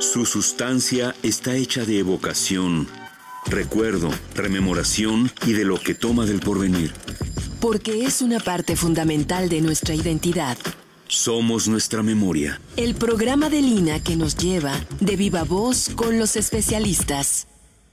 Su sustancia está hecha de evocación, recuerdo, rememoración y de lo que toma del porvenir. Porque es una parte fundamental de nuestra identidad. Somos nuestra memoria. El programa de Lina que nos lleva de viva voz con los especialistas.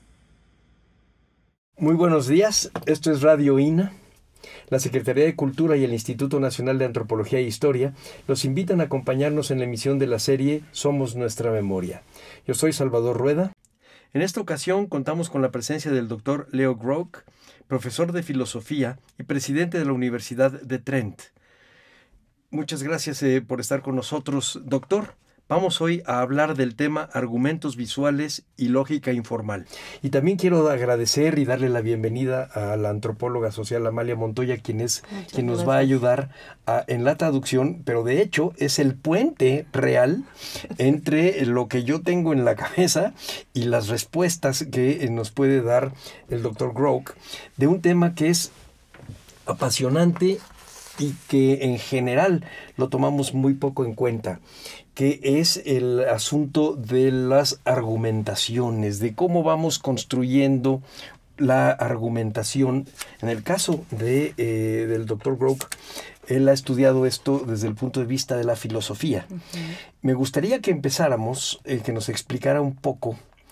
Muy buenos días, esto es Radio INA. La Secretaría de Cultura y el Instituto Nacional de Antropología e Historia los invitan a acompañarnos en la emisión de la serie Somos Nuestra Memoria. Yo soy Salvador Rueda. En esta ocasión contamos con la presencia del Dr. Leo Groke, profesor de filosofía y presidente de la Universidad de Trent. Muchas gracias por estar con nosotros, doctor. Vamos hoy a hablar del tema argumentos visuales y lógica informal. Y también quiero agradecer y darle la bienvenida a la antropóloga social Amalia Montoya, quien nos va a ayudar en la traducción, pero de hecho es el puente real entre lo que yo tengo en la cabeza y las respuestas que nos puede dar el Dr. Groke de un tema que es apasionante y que en general lo tomamos muy poco en cuenta, que es el asunto de las argumentaciones, de cómo vamos construyendo la argumentación. En el caso del Dr. Groke, él ha estudiado esto desde el punto de vista de la filosofía. Uh-huh. Me gustaría que empezáramos, que nos explicara un poco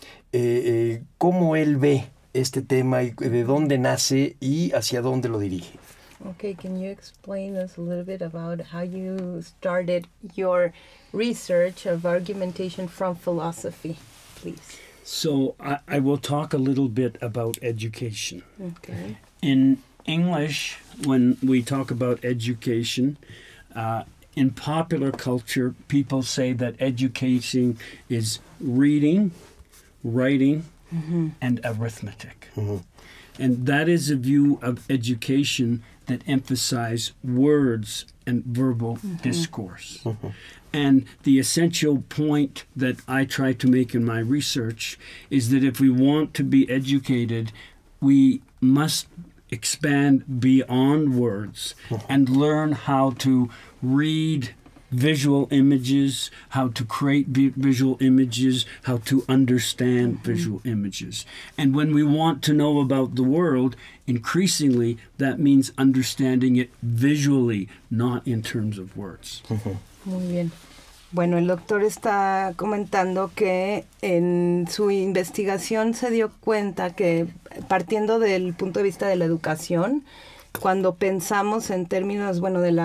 cómo él ve este tema y de dónde nace y hacia dónde lo dirige. Okay, can you explain us a little bit about how you started your research of argumentation from philosophy, please? So I will talk a little bit about education. Okay. In English, when we talk about education, in popular culture, people say that education is reading, writing, mm-hmm. and arithmetic. Mm-hmm. And that is a view of education that emphasize words and verbal mm-hmm. discourse. Mm-hmm. And the essential point that I try to make in my research is that if we want to be educated, we must expand beyond words mm-hmm. and learn how to read visual images, how to create visual images, how to understand mm-hmm. visual images. And when we want to know about the world, increasingly that means understanding it visually, not in terms of words. Mm-hmm. Muy bien. Bueno, el doctor está comentando que en su investigación se dio cuenta que partiendo del punto de vista de la educación, cuando pensamos en términos, bueno, de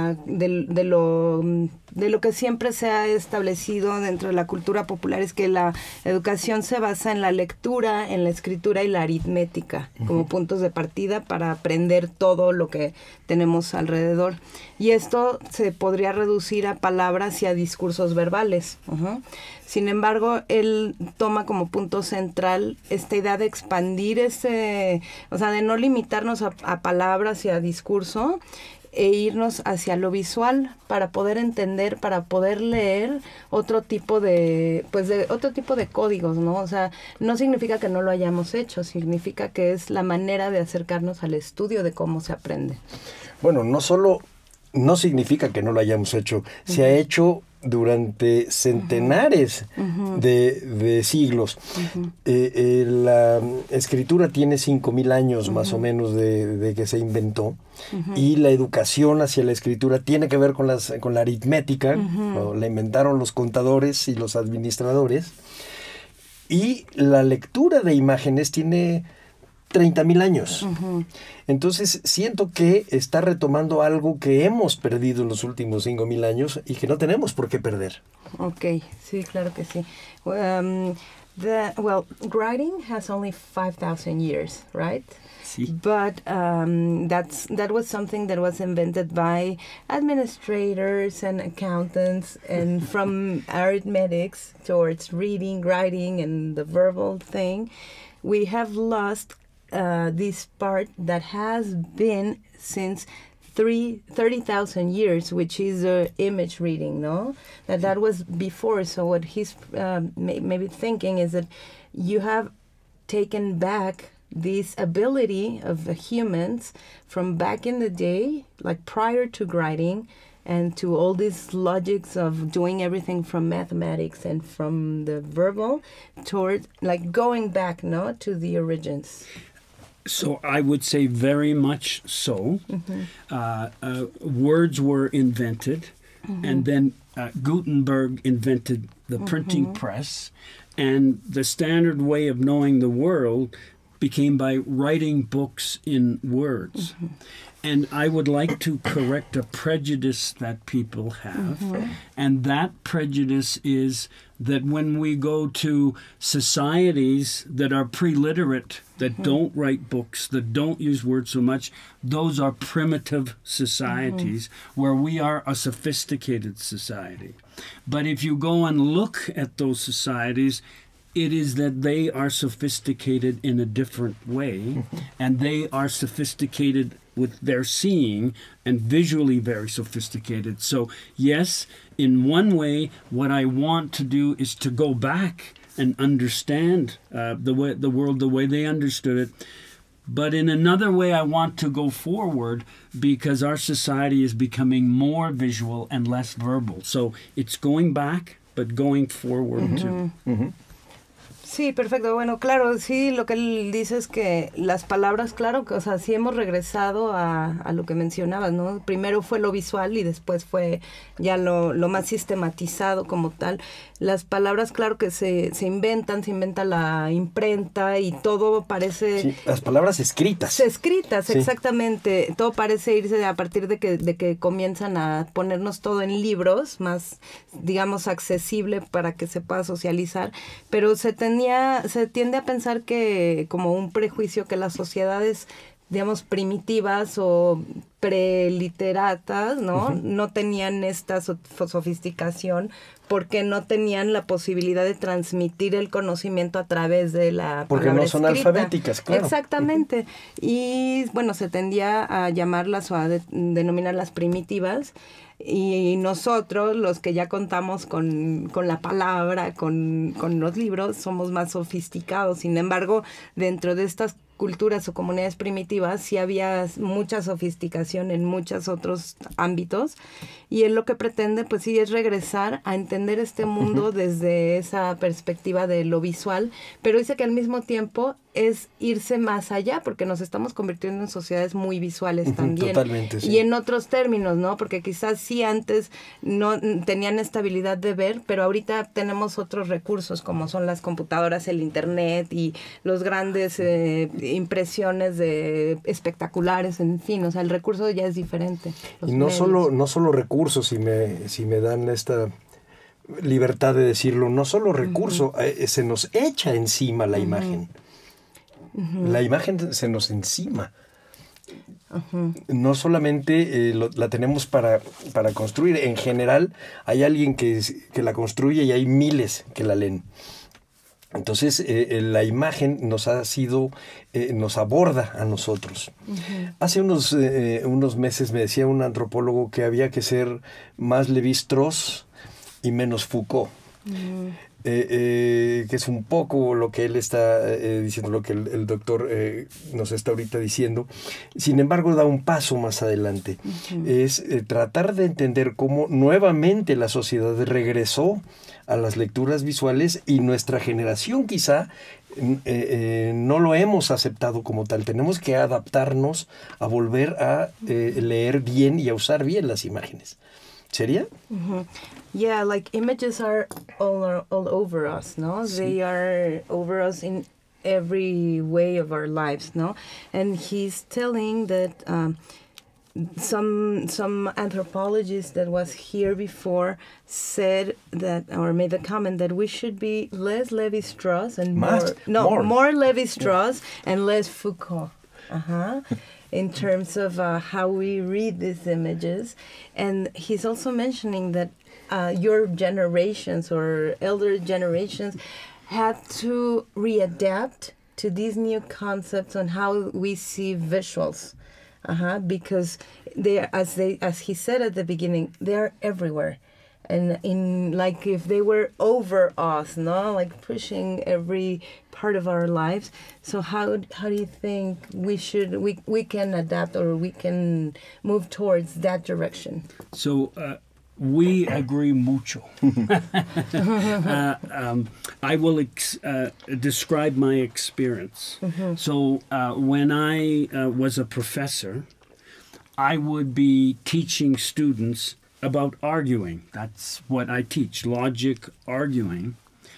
lo que siempre se ha establecido dentro de la cultura popular es que la educación se basa en la lectura, en la escritura y la aritmética uh-huh. como puntos de partida para aprender todo lo que tenemos alrededor. Y esto se podría reducir a palabras y a discursos verbales. Uh-huh. Sin embargo, él toma como punto central esta idea de expandir o sea, de no limitarnos a palabras y a discurso, e irnos hacia lo visual para poder entender, para poder leer otro tipo de códigos, ¿no? O sea, no significa que no lo hayamos hecho, significa que es la manera de acercarnos al estudio de cómo se aprende. Bueno, no significa que no lo hayamos hecho, se ha hecho durante centenares uh-huh. de siglos. Uh-huh. La escritura tiene 5,000 años uh-huh. más o menos de que se inventó uh-huh. y la educación hacia la escritura tiene que ver con la aritmética, uh-huh. La inventaron los contadores y los administradores, y la lectura de imágenes tiene 30,000 años. Uh-huh. Entonces siento que está retomando algo que hemos perdido en los últimos 5,000 años y que no tenemos por qué perder. Okay, sí, claro que sí. Writing has only 5,000 years, right? Sí. But that was something that was invented by administrators and accountants, and from arithmetics towards reading, writing, and the verbal thing, we have lost this part that has been since 30,000 years, which is image reading, no? That was before. So what he's maybe thinking is that you have taken back this ability of the humans from back in the day, like prior to writing, and to all these logics of doing everything from mathematics and from the verbal toward like going back, no, to the origins. So I would say very much so. Words were invented, and then Gutenberg invented the printing press, and the standard way of knowing the world became by writing books in words. And I would like to correct a prejudice that people have. And that prejudice is that when we go to societies that are pre-literate, that don't write books, that don't use words so much, those are primitive societies where we are a sophisticated society. But if you go and look at those societies, it is that they are sophisticated in a different way, and they are sophisticated with their seeing and visually very sophisticated. So yes, in one way, what I want to do is to go back and understand the world the way they understood it. But in another way, I want to go forward because our society is becoming more visual and less verbal. So it's going back, but going forward too. Sí, perfecto. Bueno, claro, sí, lo que él dice es que las palabras, claro, que, o sea, sí hemos regresado a lo que mencionabas, ¿no? Primero fue lo visual y después fue ya lo más sistematizado como tal. Las palabras, claro que se inventa la imprenta y todo parece... Sí, las palabras escritas. Escritas, sí. Exactamente. Todo parece irse a partir de que comienzan a ponernos todo en libros, más, digamos, accesible para que se pueda socializar, pero se tiende a pensar que, como un prejuicio, que las sociedades, digamos, primitivas o preliteratas, ¿no? No tenían esta sofisticación porque no tenían la posibilidad de transmitir el conocimiento a través de la porque palabra no son escrita. alfabéticas, claro. Exactamente. Y, bueno, se tendía a llamarlas o a denominarlas primitivas. Y nosotros, los que ya contamos con la palabra, con los libros, somos más sofisticados. Sin embargo, dentro de estas culturas o comunidades primitivas sí había mucha sofisticación en muchos otros ámbitos, y él lo que pretende pues sí es regresar a entender este mundo desde esa perspectiva de lo visual, pero dice que al mismo tiempo es irse más allá, porque nos estamos convirtiendo en sociedades muy visuales también. Totalmente, sí. Y en otros términos, ¿no? Porque quizás sí antes no tenían esta habilidad de ver, pero ahorita tenemos otros recursos como son las computadoras, el internet y los grandes impresiones espectaculares, en fin, o sea, el recurso ya es diferente. Y no solo recursos, si me dan esta libertad de decirlo, no solo recurso, se nos echa encima la imagen. La imagen se nos encima. No solamente la tenemos para construir, en general hay alguien que la construye y hay miles que la leen. Entonces la imagen nos aborda a nosotros. Hace unos meses me decía un antropólogo que había que ser más Lévi-Strauss y menos Foucault. Que es un poco lo que él está diciendo, lo que el doctor nos está ahorita diciendo. Sin embargo, da un paso más adelante. Es tratar de entender cómo nuevamente la sociedad regresó a las lecturas visuales, y nuestra generación quizá no lo hemos aceptado como tal. Tenemos que adaptarnos a volver a leer bien y a usar bien las imágenes. ¿Sería? Yeah, like images are all over us, no? Sí. They are over us in every way of our lives, no? And he's telling that some anthropologist that was here before said that, or made the comment that we should be less Lévi-Strauss and more Lévi-Strauss and less Foucault. In terms of how we read these images. And he's also mentioning that your generations or elder generations had to readapt to these new concepts on how we see visuals. Because they, as he said at the beginning, they're everywhere. and in like if they were over us, no, like pushing every part of our lives. So how do you think we can adapt, or we can move towards that direction? So we agree mucho. I will describe my experience. So when I was a professor, I would be teaching students about arguing. That's what I teach, logic, arguing.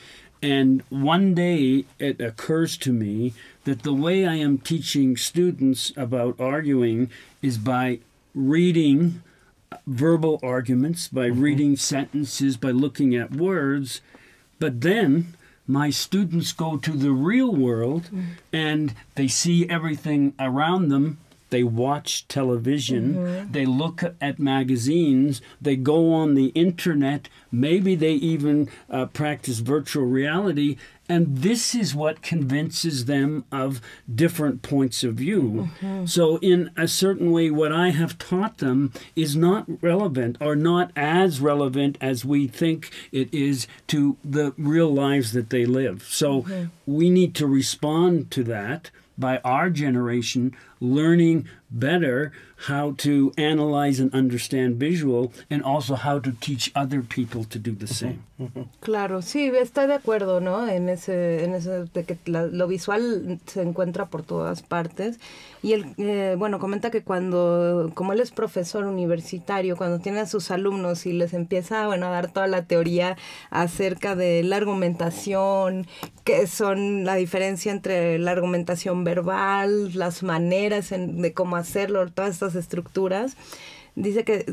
And one day it occurs to me that the way I am teaching students about arguing is by reading verbal arguments, by reading sentences, by looking at words. But then my students go to the real world and they see everything around them. They watch television, they look at magazines, they go on the internet, maybe they even practice virtual reality, and this is what convinces them of different points of view. So in a certain way, what I have taught them is not relevant, or not as relevant as we think it is to the real lives that they live. So we need to respond to that by our generation learning better how to analyze and understand visual, and also how to teach other people to do the same. Claro, sí, está de acuerdo, ¿no? En ese de que lo visual se encuentra por todas partes. Y él, bueno, comenta que como él es profesor universitario, cuando tiene a sus alumnos y les empieza, bueno, a dar toda la teoría acerca de la argumentación, que son la diferencia entre la argumentación verbal, las maneras de cómo hacerlo, todas estas estructuras, dice que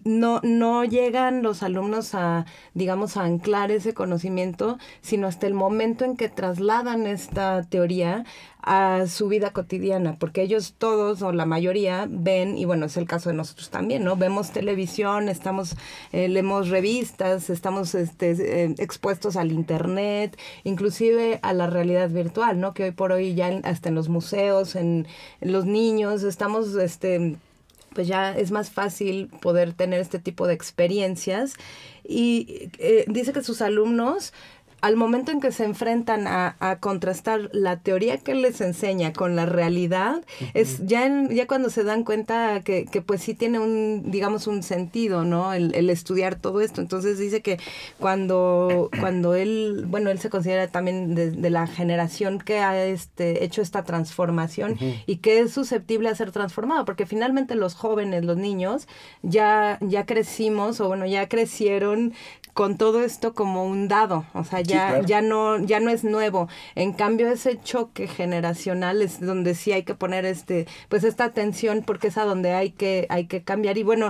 no llegan los alumnos a, digamos, a anclar ese conocimiento, sino hasta el momento en que trasladan esta teoría a su vida cotidiana, porque ellos todos, o la mayoría, ven, y bueno, es el caso de nosotros también, ¿no? Vemos televisión, leemos revistas, estamos expuestos al internet, inclusive a la realidad virtual, ¿no? Que hoy por hoy ya hasta en los museos, en los niños, estamos pues ya es más fácil poder tener este tipo de experiencias. Y dice que sus alumnos, al momento en que se enfrentan a contrastar la teoría que les enseña con la realidad, es ya cuando se dan cuenta que pues sí tiene digamos un sentido, ¿no? El estudiar todo esto. Entonces dice que cuando él, bueno, él se considera también de la generación que ha hecho esta transformación y que es susceptible a ser transformado, porque finalmente los jóvenes, los niños, ya crecimos, o bueno, ya crecieron con todo esto como un dado, o sea, ya no es nuevo. En cambio, ese choque generacional es donde sí hay que poner pues esta atención, porque es a donde hay que cambiar. Y bueno,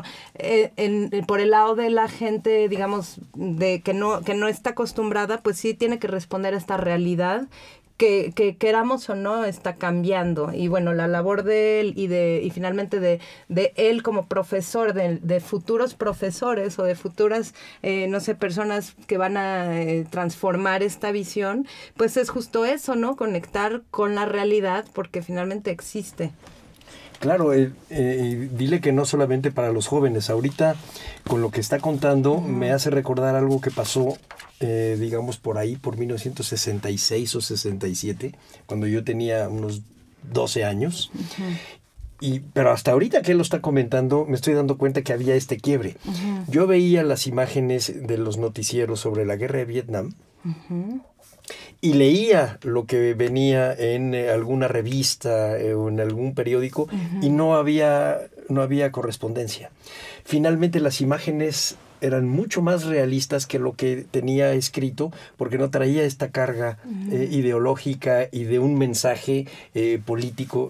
por el lado de la gente, digamos, de que no está acostumbrada, pues sí tiene que responder a esta realidad que queramos o no está cambiando. Y bueno, la labor de él y finalmente de él como profesor, de futuros profesores o de futuras, no sé, personas que van a transformar esta visión, pues es justo eso, ¿no? Conectar con la realidad, porque finalmente existe. Claro, dile que no solamente para los jóvenes. Ahorita, con lo que está contando, me hace recordar algo que pasó, digamos, por ahí, por 1966 o 67, cuando yo tenía unos 12 años. Pero hasta ahorita que él lo está comentando, me estoy dando cuenta que había este quiebre. Yo veía las imágenes de los noticieros sobre la guerra de Vietnam, y leía lo que venía en alguna revista o en algún periódico, y no había correspondencia. Finalmente las imágenes eran mucho más realistas que lo que tenía escrito, porque no traía esta carga ideológica y de un mensaje político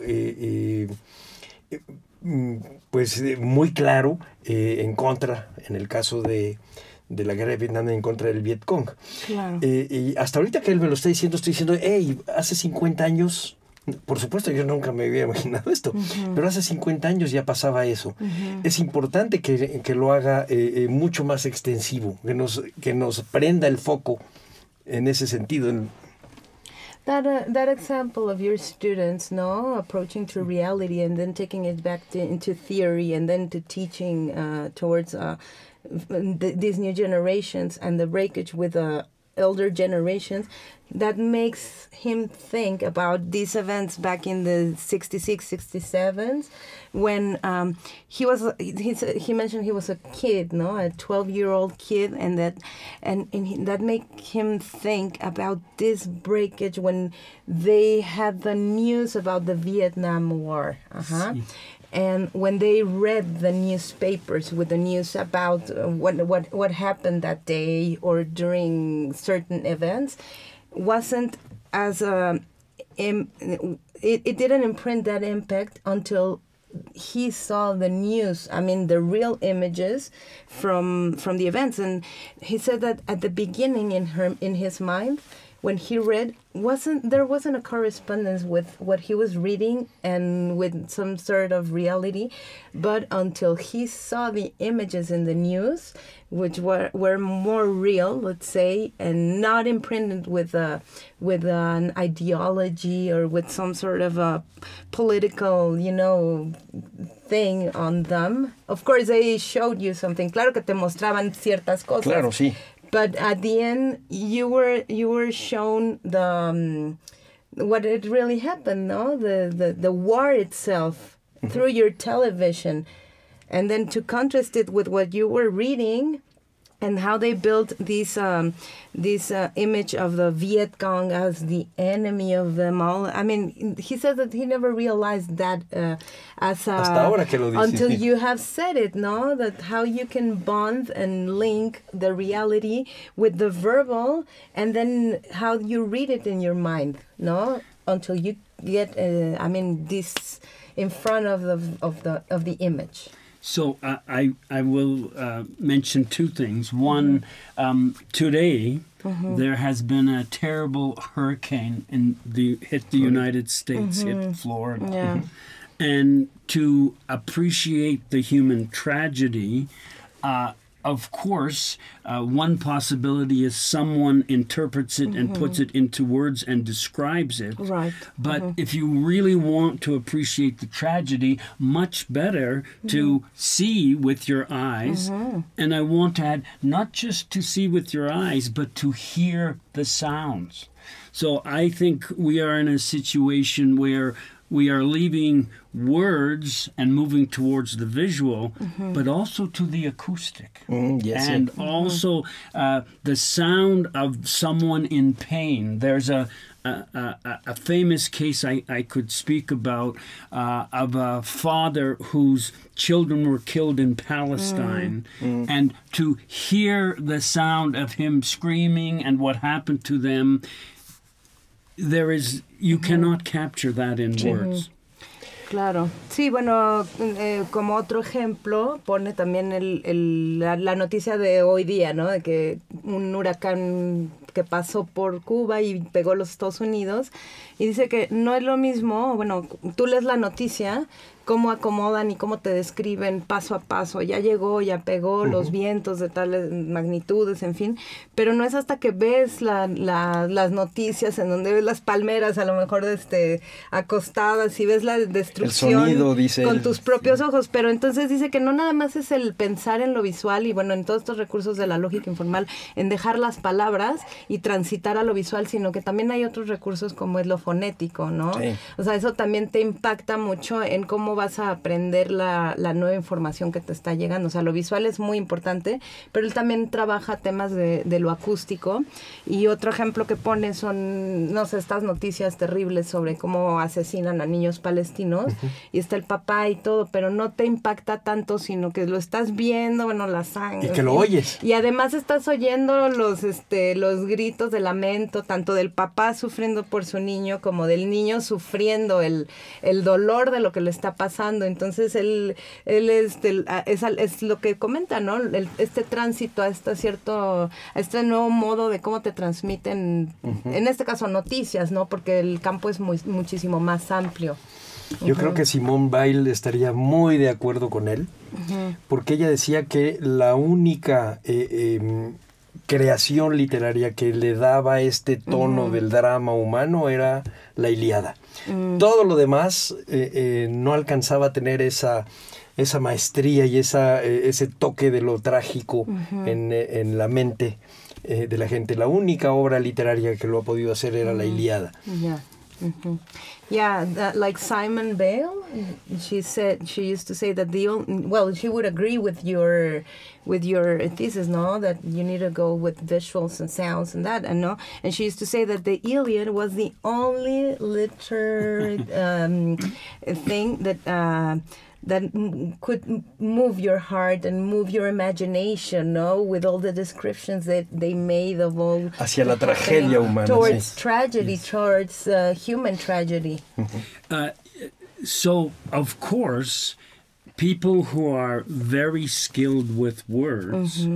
pues muy claro, en contra, en el caso de la guerra de Vietnam, en contra del Vietcong. Claro. Y hasta ahorita que él me lo está diciendo, estoy diciendo, hey, hace 50 años, por supuesto yo nunca me había imaginado esto, pero hace 50 años ya pasaba eso. Es importante que lo haga mucho más extensivo, que nos prenda el foco en ese sentido. That example of your students, no, approaching to reality and then taking it back into theory and then to teaching towards these new generations and the breakage with elder generations, that makes him think about these events back in the 66, 67s, when he mentioned he was a kid, no, a 12-year-old kid, and that make him think about this breakage when they had the news about the Vietnam War. And when they read the newspapers with the news about what happened that day or during certain events, wasn't as it didn't imprint that impact until he saw the news. I mean, the real images from the events. And he said that at the beginning in his mind, when he read, there wasn't a correspondence with what he was reading and with some sort of reality, but until he saw the images in the news, which were more real, let's say, and not imprinted with an ideology or with some sort of a political, thing on them. Of course, they showed you something. Claro que te mostraban ciertas cosas. Claro, sí. But at the end, you were shown the what it really happened, no? The war itself through your television, and then to contrast it with what you were reading, and how they built this image of the Viet Cong as the enemy of them all. I mean, he said that he never realized that hasta ahora que lo dices, until you have said it, no? That how you can bond and link the reality with the verbal, and then how you read it in your mind, no? Until you get, this in front of the image. So I will mention two things. One, today there has been a terrible hurricane hit the United States, hit Florida. Yeah. And to appreciate the human tragedy, of course, one possibility is someone interprets it and puts it into words and describes it. Right. But if you really want to appreciate the tragedy, much better to see with your eyes. And I want to add, not just to see with your eyes, but to hear the sounds. So I think we are in a situation where we are leaving words and moving towards the visual, but also to the acoustic. Yes, and also the sound of someone in pain. There's a famous case I could speak about of a father whose children were killed in Palestine, and to hear the sound of him screaming and what happened to them, you cannot capture that in words. Claro. Sí, bueno, como otro ejemplo, pone también la noticia de hoy día, ¿no? De que un huracán que pasó por Cuba y pegó a los Estados Unidos, y dice que no es lo mismo, bueno, tú lees la noticia, cómo acomodan y cómo te describen paso a paso, ya llegó, ya pegó, los vientos de tales magnitudes, en fin, pero no es hasta que ves las noticias en donde ves las palmeras a lo mejor acostadas y ves la destrucción, el sonido, dice con tus propios ojos, pero entonces dice que no nada más es el pensar en lo visual y bueno, en todos estos recursos de la lógica informal, en dejar las palabras y transitar a lo visual, sino que también hay otros recursos como es lo fonético, ¿no? Sí. O sea, eso también te impacta mucho en cómo vas a aprender la nueva información que te está llegando. O sea, lo visual es muy importante, pero él también trabaja temas de lo acústico. Y otro ejemplo que pone son, no sé, estas noticias terribles sobre cómo asesinan a niños palestinos. Y está el papá y todo, pero no te impacta tanto, sino que lo estás viendo, bueno, la sangre. Y que lo oyes. Y además estás oyendo los gritos de lamento, tanto del papá sufriendo por su niño, como del niño sufriendo el dolor de lo que le está pasando. Entonces él es lo que comenta, ¿no? Este tránsito a este nuevo modo de cómo te transmiten, en este caso noticias, ¿no? Porque el campo es muchísimo más amplio. Yo creo que Simone Weil estaría muy de acuerdo con él, porque ella decía que la única creación literaria que le daba este tono del drama humano era la Ilíada. Todo lo demás no alcanzaba a tener esa maestría y ese toque de lo trágico en la mente de la gente. La única obra literaria que lo ha podido hacer era la Ilíada. Yeah. Yeah, like Simone Weil, she used to say that she would agree with your thesis, no, that you need to go with visuals and sounds and that, and she used to say that the Iliad was the only literary thing that could move your heart and move your imagination, no, with all the descriptions that they made of all hacia la tragedia humana, towards tragedy, towards human tragedy. So, of course, people who are very skilled with words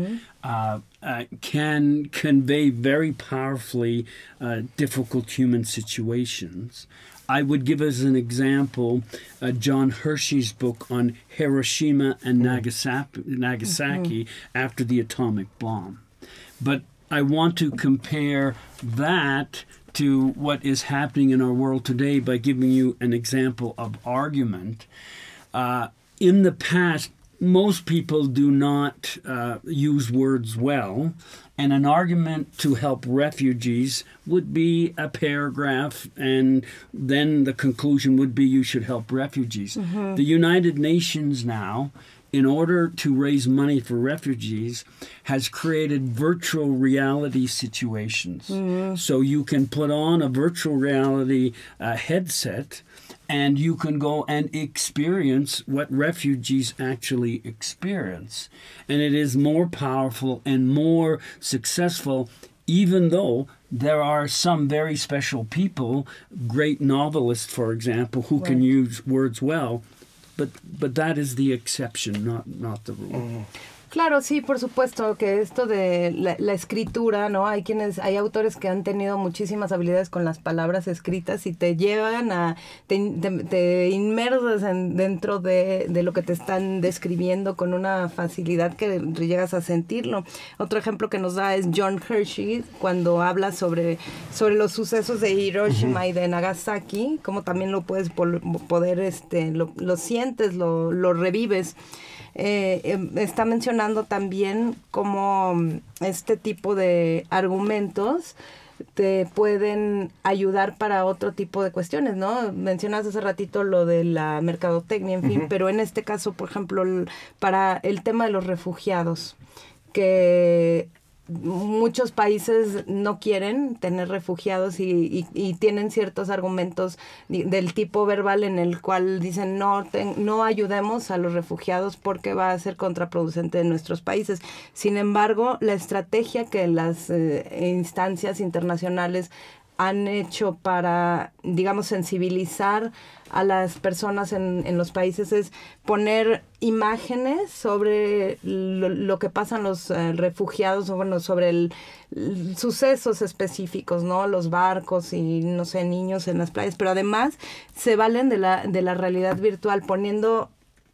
can convey very powerfully difficult human situations. I would give as an example John Hershey's book on Hiroshima and Nagasaki after the atomic bomb. But I want to compare that to what is happening in our world today by giving you an example of argument. In the past, most people do not use words well, and an argument to help refugees would be a paragraph, and then the conclusion would be you should help refugees. The United Nations now, in order to raise money for refugees, has created virtual reality situations. So you can put on a virtual reality headset, and you can go and experience what refugees actually experience. And it is more powerful and more successful, even though there are some very special people, great novelists, for example, who can use words well, but that is the exception, not the rule. Claro, sí, por supuesto que esto de la escritura, ¿no? Hay autores que han tenido muchísimas habilidades con las palabras escritas y te llevan te inmersas dentro de lo que te están describiendo con una facilidad que llegas a sentirlo. Otro ejemplo que nos da es John Hershey, cuando habla sobre los sucesos de Hiroshima y de Nagasaki, como también lo puedes poder, lo sientes, lo revives. Está mencionando también cómo este tipo de argumentos te pueden ayudar para otro tipo de cuestiones, ¿no? Mencionaste hace ratito lo de la mercadotecnia, en fin, pero en este caso, por ejemplo, para el tema de los refugiados, que muchos países no quieren tener refugiados y tienen ciertos argumentos del tipo verbal en el cual dicen no ayudemos a los refugiados porque va a ser contraproducente en nuestros países. Sin embargo, la estrategia que las instancias internacionales han hecho para, digamos, sensibilizar a las personas en los países es poner imágenes sobre lo que pasan los refugiados, o bueno, sobre sucesos específicos, ¿no? Los barcos y, no sé, niños en las playas, pero además se valen de la realidad virtual, poniendo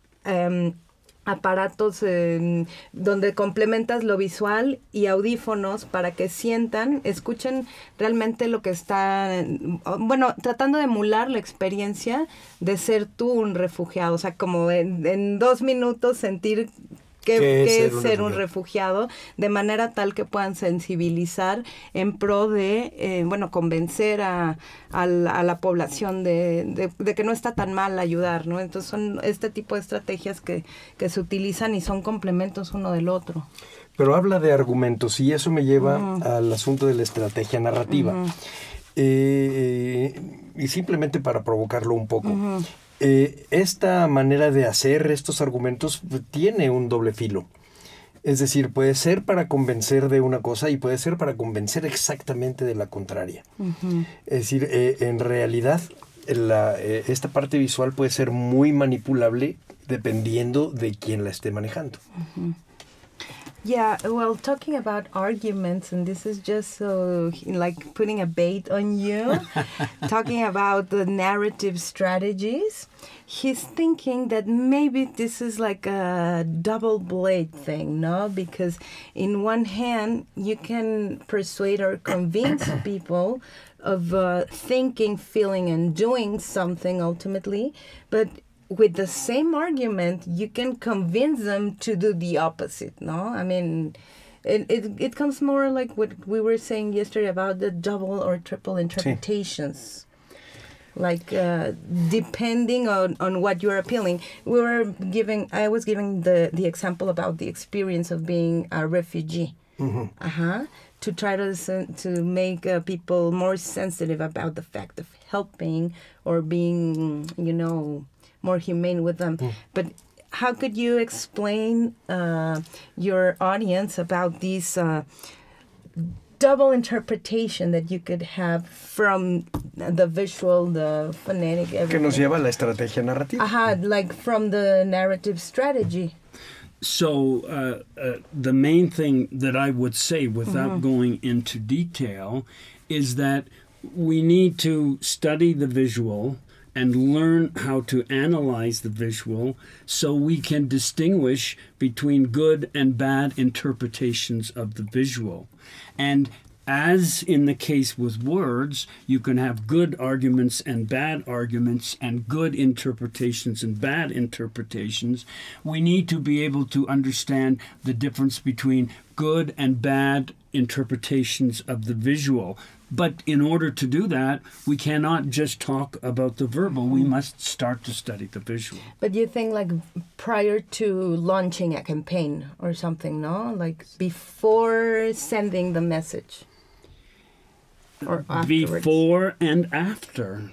aparatos donde complementas lo visual y audífonos para que escuchen realmente lo que está, bueno, tratando de emular la experiencia de ser tú un refugiado, o sea, como en 2 minutos sentir qué es ser un refugiado, de manera tal que puedan sensibilizar en pro de, convencer a la población de que no está tan mal ayudar, ¿no? Entonces son este tipo de estrategias que se utilizan y son complementos uno del otro. Pero habla de argumentos y eso me lleva al asunto de la estrategia narrativa. Y simplemente para provocarlo un poco. Esta manera de hacer estos argumentos tiene un doble filo. Es decir, puede ser para convencer de una cosa y puede ser para convencer exactamente de la contraria. Es decir, en realidad esta parte visual puede ser muy manipulable dependiendo de quién la esté manejando. Yeah, well, talking about arguments, and this is just so like putting a bait on you, talking about the narrative strategies, he's thinking that maybe this is like a double blade thing, no? Because in one hand, you can persuade or convince people of thinking, feeling, and doing something ultimately, but with the same argument, you can convince them to do the opposite, no? I mean, it comes more like what we were saying yesterday about the double or triple interpretations. Like, depending on what you're appealing. I was giving the example about the experience of being a refugee. To try to make people more sensitive about the fact of helping or being, more humane with them. But how could you explain your audience about these double interpretation that you could have from the visual, the phonetic, everything? Que nos lleva a la estrategia narrativa. Like from the narrative strategy. So the main thing that I would say, without going into detail, is that we need to study the visual and learn how to analyze the visual so we can distinguish between good and bad interpretations of the visual. And as in the case with words, you can have good arguments and bad arguments and good interpretations and bad interpretations. We need to be able to understand the difference between good and bad interpretations of the visual. But in order to do that, we cannot just talk about the verbal. We must start to study the visual. But you think like prior to launching a campaign or something, no? Like before sending the message? Or afterwards? Before and after.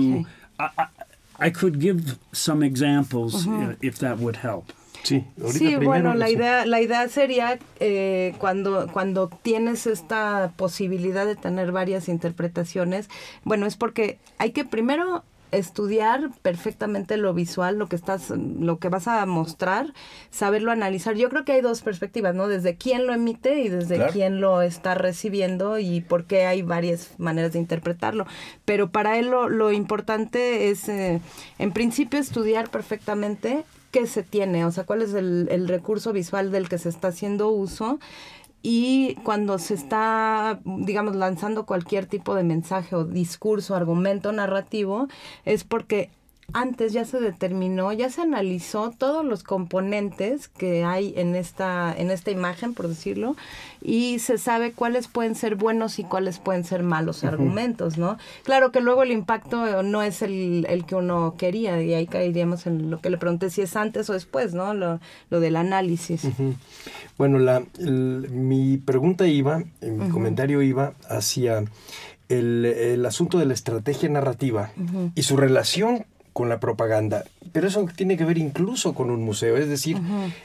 I could give some examples if that would help. Sí, bueno, la idea sería cuando tienes esta posibilidad de tener varias interpretaciones, bueno, es porque hay que primero estudiar perfectamente lo visual, lo que vas a mostrar, saberlo analizar. Yo creo que hay dos perspectivas, ¿no? Desde quién lo emite y desde quién lo está recibiendo, y por qué hay varias maneras de interpretarlo. Pero para él lo importante es, en principio, estudiar perfectamente qué se tiene, o sea, cuál es el recurso visual del que se está haciendo uso. Y cuando se está, digamos, lanzando cualquier tipo de mensaje o discurso, argumento narrativo, es porque antes ya se determinó, ya se analizó todos los componentes que hay en esta imagen, por decirlo, y se sabe cuáles pueden ser buenos y cuáles pueden ser malos argumentos, ¿no? Claro que luego el impacto no es el que uno quería, y ahí caeríamos en lo que le pregunté, si es antes o después, ¿no? Lo del análisis. Bueno, mi pregunta iba, mi comentario iba hacia el asunto de la estrategia narrativa y su relación con la propaganda, pero eso tiene que ver incluso con un museo, es decir,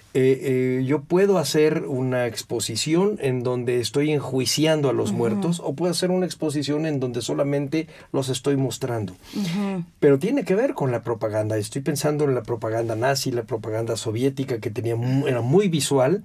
yo puedo hacer una exposición en donde estoy enjuiciando a los muertos, o puedo hacer una exposición en donde solamente los estoy mostrando, pero tiene que ver con la propaganda. Estoy pensando en la propaganda nazi, la propaganda soviética, que era muy visual,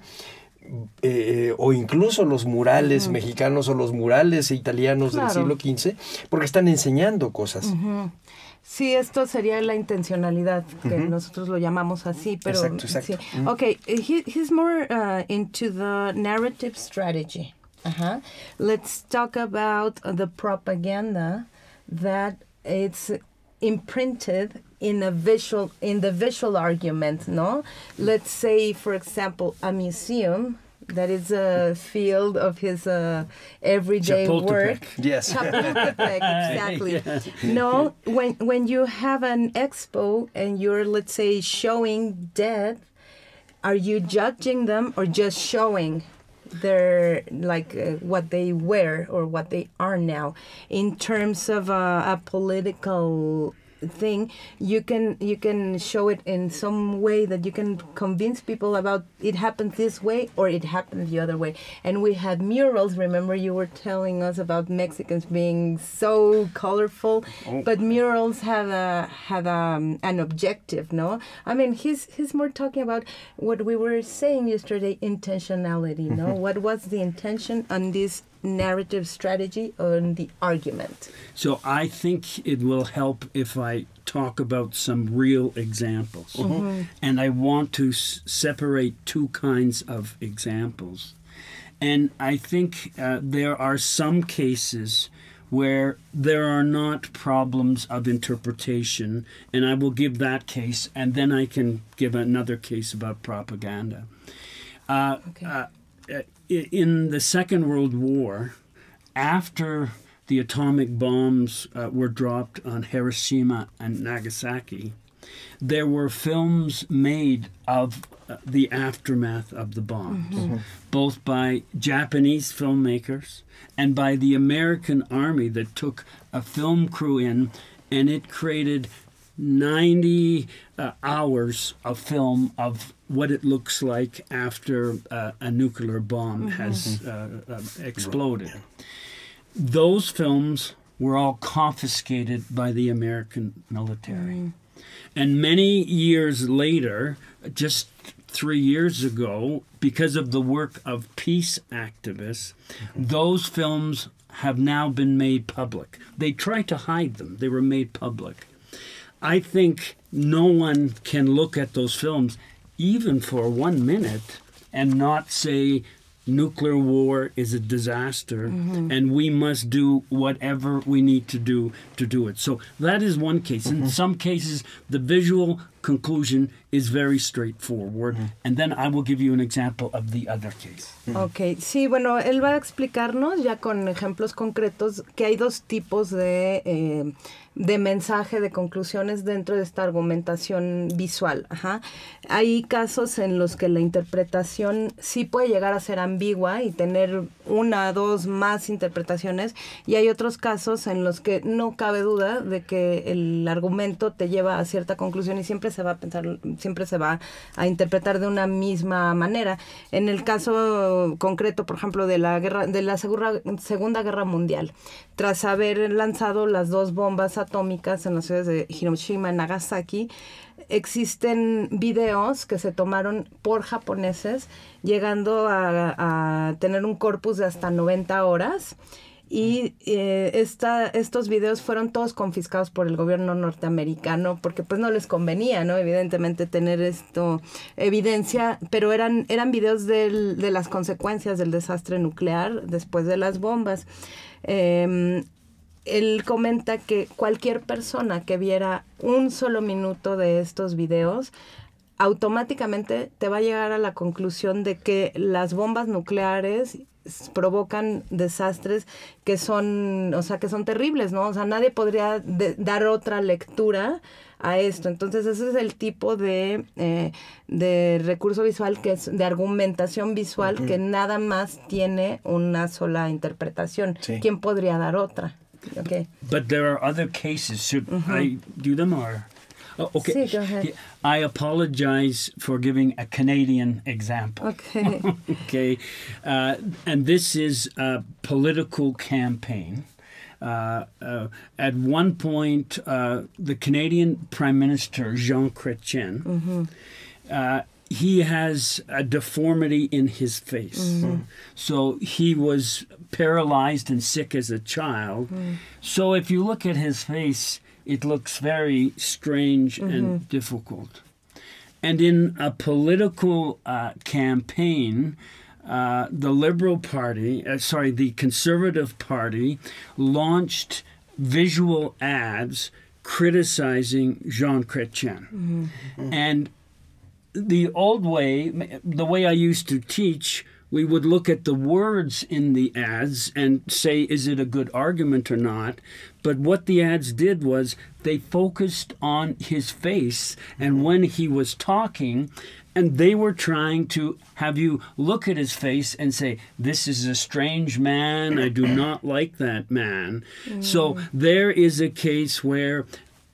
o incluso los murales mexicanos o los murales italianos del siglo XV, porque están enseñando cosas. Sí, esto sería la intencionalidad, que nosotros lo llamamos así, pero exacto. Sí. Okay, he's more into the narrative strategy. Let's talk about the propaganda that it's imprinted in the visual argument, no? Let's say, for example, a museum that is a field of his everyday work. Yes. Chapultepec, exactly. No, when you have an expo and you're, let's say, showing dead, are you judging them or just showing their what they were or what they are now in terms of a political thing, you can show it in some way that you can convince people about it happened this way or it happened the other way. And we had murals. Remember, you were telling us about Mexicans being so colorful, but murals have an objective, no? I mean, he's more talking about what we were saying yesterday, intentionality, no? What was the intention on this narrative strategy on the argument? So I think it will help if I talk about some real examples. And I want to separate two kinds of examples. And I think there are some cases where there are not problems of interpretation, and I will give that case, and then I can give another case about propaganda. In the Second World War, after the atomic bombs were dropped on Hiroshima and Nagasaki, there were films made of the aftermath of the bombs, both by Japanese filmmakers and by the American Army that took a film crew in, and it created 90 hours of film of what it looks like after a nuclear bomb has exploded. Those films were all confiscated by the American military. And many years later, just 3 years ago, because of the work of peace activists, those films have now been made public. They tried to hide them. They were made public. I think no one can look at those films, even for 1 minute, and not say nuclear war is a disaster and we must do whatever we need to do it. So that is one case. In some cases, the visual conclusion is very straightforward. And then I will give you an example of the other case. Ok, sí, bueno, él va a explicarnos ya con ejemplos concretos que hay dos tipos de mensaje, de conclusiones dentro de esta argumentación visual. Hay casos en los que la interpretación sí puede llegar a ser ambigua y tener una, dos, más interpretaciones, y hay otros casos en los que no cabe duda de que el argumento te lleva a cierta conclusión y siempre se va a pensar, siempre se va a interpretar de una misma manera. En el caso concreto, por ejemplo, de la Segunda Guerra Mundial, tras haber lanzado las dos bombas atómicas en las ciudades de Hiroshima y Nagasaki, existen videos que se tomaron por japoneses, llegando a tener un corpus de hasta 90 horas. Y estos videos fueron todos confiscados por el gobierno norteamericano porque pues no les convenía, ¿no? Evidentemente tener evidencia, pero eran videos de las consecuencias del desastre nuclear después de las bombas. Él comenta que cualquier persona que viera un solo minuto de estos videos automáticamente te va a llegar a la conclusión de que las bombas nucleares provocan desastres que son terribles, ¿no? O sea, nadie podría dar otra lectura a esto. Entonces, ese es el tipo de recurso visual, que es de argumentación visual, que nada más tiene una sola interpretación. Sí. ¿Quién podría dar otra? Okay. But there are other cases. Should I do them or? Oh, okay. Sí, go ahead. I apologize for giving a Canadian example. Okay. Okay. And this is a political campaign. At one point, the Canadian Prime Minister, Jean Chrétien, he has a deformity in his face. So he was paralyzed and sick as a child. So if you look at his face, it looks very strange and difficult. And in a political campaign, the Liberal Party, the Conservative Party, launched visual ads criticizing Jean Chrétien. And the old way, the way I used to teach, we would look at the words in the ads and say, is it a good argument or not? But what the ads did was they focused on his face and when he was talking, and they were trying to have you look at his face and say, this is a strange man, I do not like that man. So there is a case where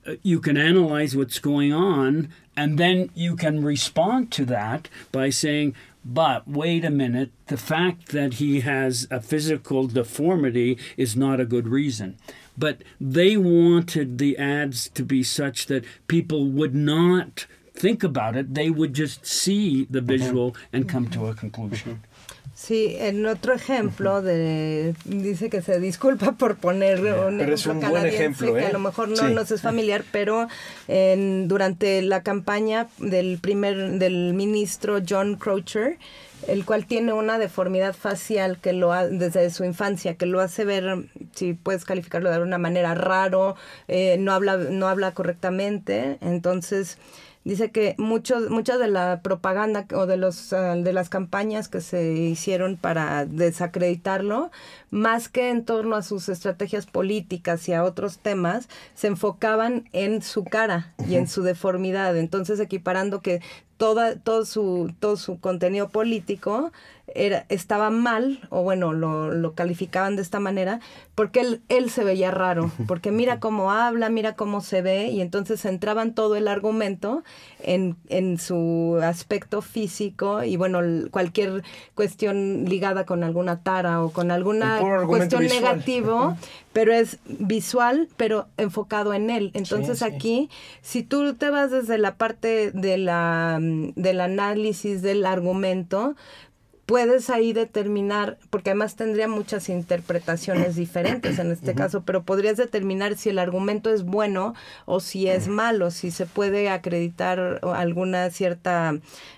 you can analyze what's going on, and then you can respond to that by saying, but wait a minute, the fact that he has a physical deformity is not a good reason. But they wanted the ads to be such that people would not think about it. They would just see the visual and come to a conclusion. Sí, en otro ejemplo dice que se disculpa por poner un ejemplo canadiense que a lo mejor no nos es familiar, pero durante la campaña del ministro John Croucher, el cual tiene una deformidad facial que desde su infancia, que lo hace ver, si puedes calificarlo de alguna manera, raro, no habla correctamente, entonces dice que mucha de la propaganda o de las campañas que se hicieron para desacreditarlo, más que en torno a sus estrategias políticas y a otros temas, se enfocaban en su cara y en su deformidad. Entonces, equiparando que todo su contenido político estaba mal, o bueno, lo calificaban de esta manera, porque él se veía raro, porque mira cómo habla, mira cómo se ve, y entonces centraban todo el argumento en su aspecto físico, y bueno, cualquier cuestión ligada con alguna tara o con alguna cuestión negativa, pero es visual, pero enfocado en él. Entonces aquí, si tú te vas desde la parte del análisis del argumento, puedes ahí determinar, porque además tendría muchas interpretaciones diferentes en este caso, pero podrías determinar si el argumento es bueno o si es malo, si se puede acreditar alguna cierta,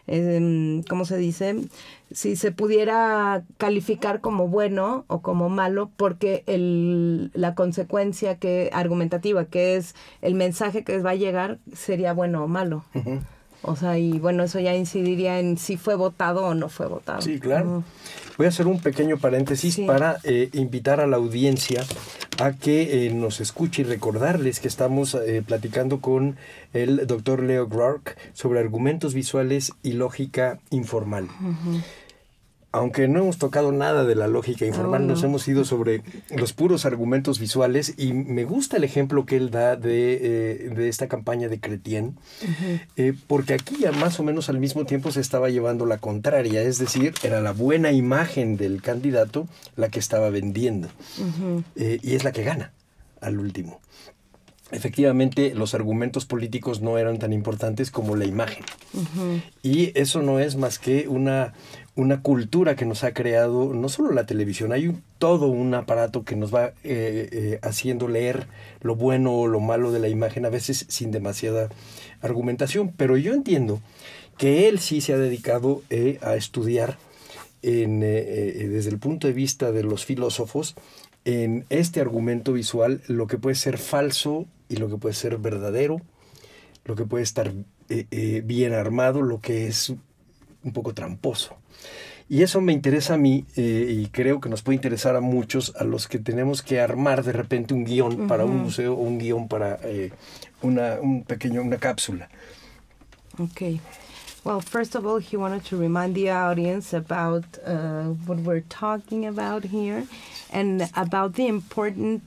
¿cómo se dice? Si se pudiera calificar como bueno o como malo, porque la consecuencia argumentativa, que es el mensaje que va a llegar, sería bueno o malo. O sea, y bueno, eso ya incidiría en si fue votado o no fue votado. Sí, claro. Voy a hacer un pequeño paréntesis para invitar a la audiencia a que nos escuche y recordarles que estamos platicando con el doctor Leo Grark sobre argumentos visuales y lógica informal. Aunque no hemos tocado nada de la lógica informal, nos hemos ido sobre los puros argumentos visuales, y me gusta el ejemplo que él da de esta campaña de Chrétien, porque aquí ya más o menos al mismo tiempo se estaba llevando la contraria, es decir, era la buena imagen del candidato la que estaba vendiendo, y es la que gana al último. Efectivamente, los argumentos políticos no eran tan importantes como la imagen. Y eso no es más que una cultura que nos ha creado no solo la televisión, hay todo un aparato que nos va haciendo leer lo bueno o lo malo de la imagen, a veces sin demasiada argumentación. Pero yo entiendo que él sí se ha dedicado a estudiar desde el punto de vista de los filósofos, en este argumento visual, lo que puede ser falso y lo que puede ser verdadero, lo que puede estar bien armado, lo que es un poco tramposo. Y eso me interesa a mí, y creo que nos puede interesar a muchos, a los que tenemos que armar de repente un guión para un museo o un guión para una cápsula. Okay. Well, first of all, he wanted to remind the audience about what we're talking about here, and about the importance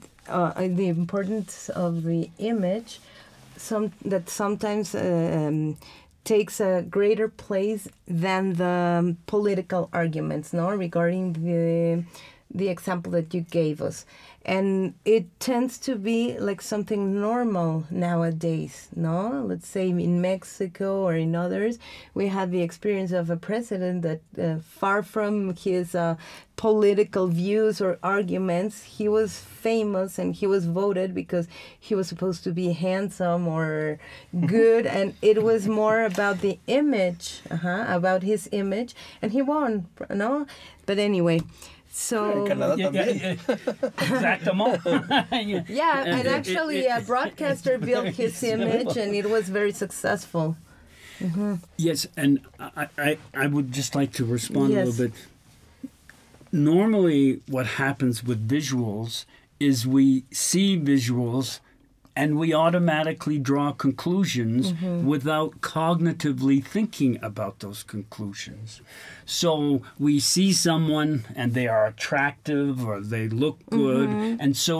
of the image, that sometimes takes a greater place than the political arguments, no, regarding the example that you gave us. And it tends to be like something normal nowadays, no? Let's say in Mexico or in others, we had the experience of a president that far from his political views or arguments, he was famous and he was voted because he was supposed to be handsome or good, and it was more about the image, about his image, and he won, no? But anyway, so Exactement. and actually a broadcaster built his image, and it was very successful. Yes, and I would just like to respond a little bit. Normally what happens with visuals is we see visuals and we automatically draw conclusions without cognitively thinking about those conclusions. So we see someone and they are attractive or they look good, and so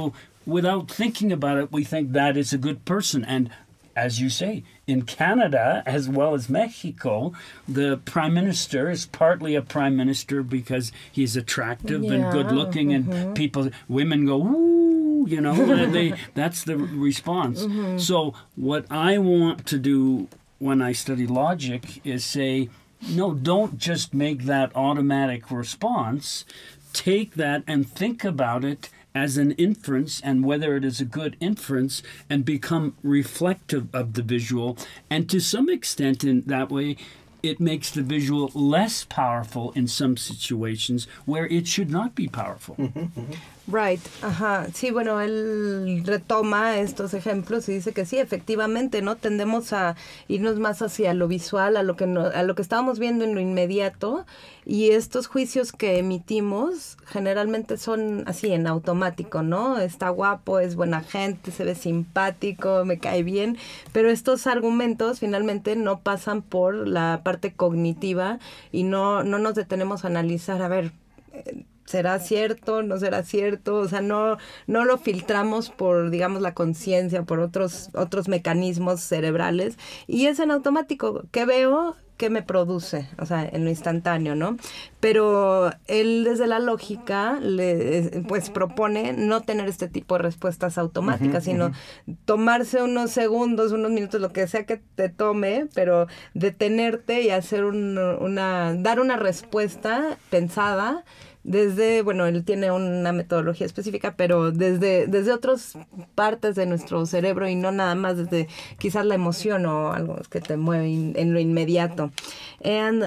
without thinking about it, we think that is a good person. And as you say, in Canada, as well as Mexico, the prime minister is partly a prime minister because he's attractive and good-looking, and women go, ooh, you know, that's the response. So what I want to do when I study logic is say, no, don't just make that automatic response. Take that and think about it as an inference, and whether it is a good inference, and become reflective of the visual. And to some extent, in that way, it makes the visual less powerful in some situations where it should not be powerful. Right, ajá. Sí, bueno, él retoma estos ejemplos y dice que sí, efectivamente, ¿no? Tendemos a irnos más hacia lo visual, a lo que estábamos viendo en lo inmediato, y estos juicios que emitimos generalmente son así, en automático, ¿no? Está guapo, es buena gente, se ve simpático, me cae bien, pero estos argumentos finalmente no pasan por la parte cognitiva y no nos detenemos a analizar, a ver, ¿será cierto? ¿No será cierto? O sea, no lo filtramos por, digamos, la conciencia, por otros mecanismos cerebrales. Y es en automático. ¿Qué veo? ¿Qué me produce? O sea, en lo instantáneo, ¿no? Pero él, desde la lógica, pues propone no tener este tipo de respuestas automáticas, sino tomarse unos segundos, unos minutos, lo que sea que te tome, pero detenerte y hacer dar una respuesta pensada desde, bueno, él tiene una metodología específica, pero desde otras partes de nuestro cerebro y no nada más desde quizás la emoción o algo que te mueve en lo inmediato. And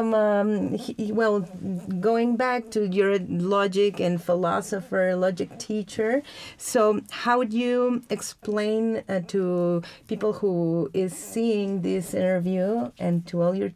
going back to your logic and philosopher, logic teacher, so how would you explain to people who is seeing this interview and to all your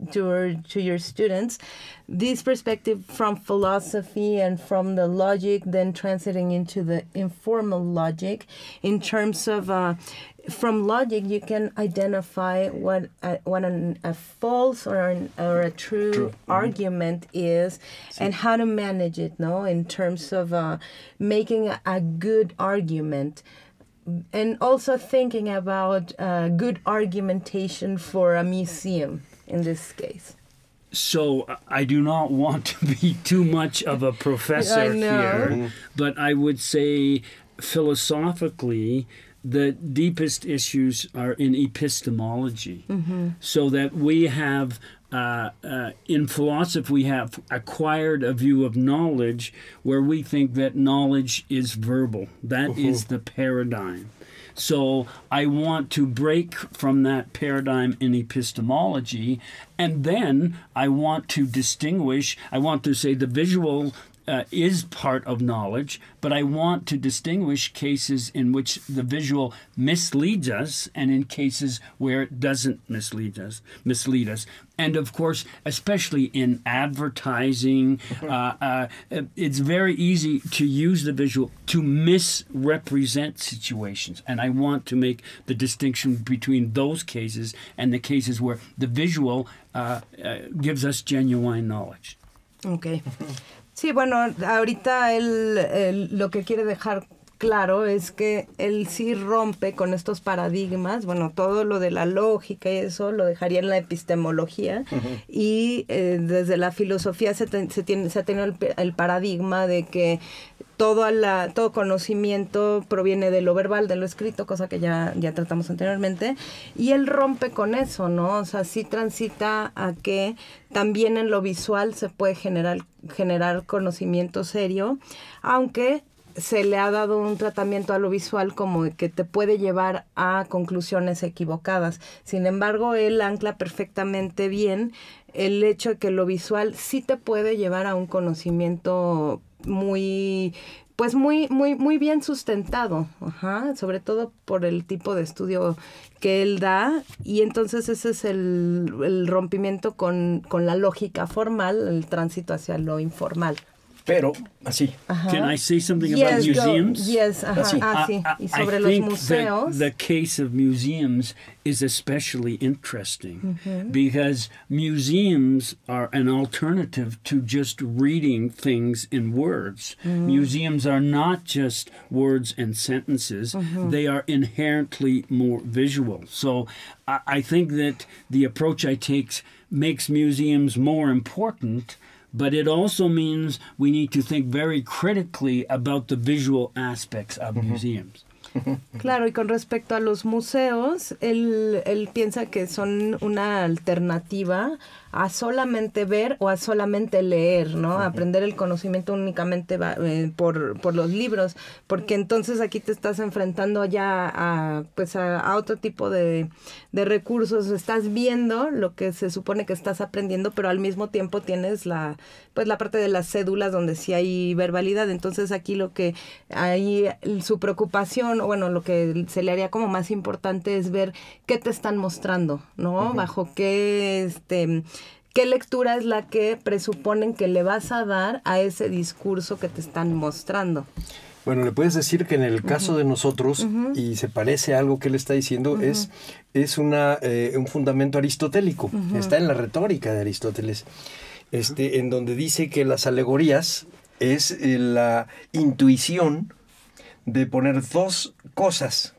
to your students this perspective from philosophy and from the logic, then translating into the informal logic, in terms of from logic you can identify what a false or a true argument is, and how to manage it, no, in terms of making a good argument. And also thinking about good argumentation for a museum in this case. So I do not want to be too much of a professor here, but I would say philosophically the deepest issues are in epistemology. So that we have, in philosophy, we have acquired a view of knowledge where we think that knowledge is verbal. That is the paradigm. So I want to break from that paradigm in epistemology, and then I want to distinguish, I want to say the visual is part of knowledge, but I want to distinguish cases in which the visual misleads us and in cases where it doesn't mislead us. And of course, especially in advertising, it's very easy to use the visual to misrepresent situations. And I want to make the distinction between those cases and the cases where the visual gives us genuine knowledge. Okay. Sí, bueno, ahorita él lo que quiere dejar claro es que él sí rompe con estos paradigmas. Bueno, todo lo de la lógica y eso lo dejaría en la epistemología. Y desde la filosofía se ha tenido el paradigma de que todo conocimiento proviene de lo verbal, de lo escrito, cosa que ya tratamos anteriormente, y él rompe con eso, ¿no? O sea, sí transita a que también en lo visual se puede generar conocimiento serio, aunque se le ha dado un tratamiento a lo visual como que te puede llevar a conclusiones equivocadas. Sin embargo, él ancla perfectamente bien el hecho de que lo visual sí te puede llevar a un conocimiento muy bien sustentado, sobre todo por el tipo de estudio que él da, y entonces ese es el rompimiento con la lógica formal, el tránsito hacia lo informal. Pero, así. Can I say something Yes, about go. museums? Yes, ajá, Así. sí. Y sobre I los think museos. that the case of museums is especially interesting because museums are an alternative to just reading things in words. Museums are not just words and sentences, they are inherently more visual. So I think that the approach I take makes museums more important. But it also means we need to think very critically about the visual aspects of museums. Claro, y con respecto a los museos, él piensa que son una alternativa a solamente ver o a solamente leer, ¿no? Aprender el conocimiento únicamente por los libros, porque entonces aquí te estás enfrentando ya a otro tipo de recursos. Estás viendo lo que se supone que estás aprendiendo, pero al mismo tiempo tienes la parte de las cédulas donde sí hay verbalidad. Entonces aquí lo que hay, su preocupación, o bueno, lo que se le haría como más importante es ver qué te están mostrando, ¿no? Bajo qué lectura es la que presuponen que le vas a dar a ese discurso que te están mostrando. Bueno, le puedes decir que en el caso de nosotros, y se parece a algo que él está diciendo, es un fundamento aristotélico. Está en la retórica de Aristóteles, en donde dice que las alegorías es la intuición de poner dos cosas,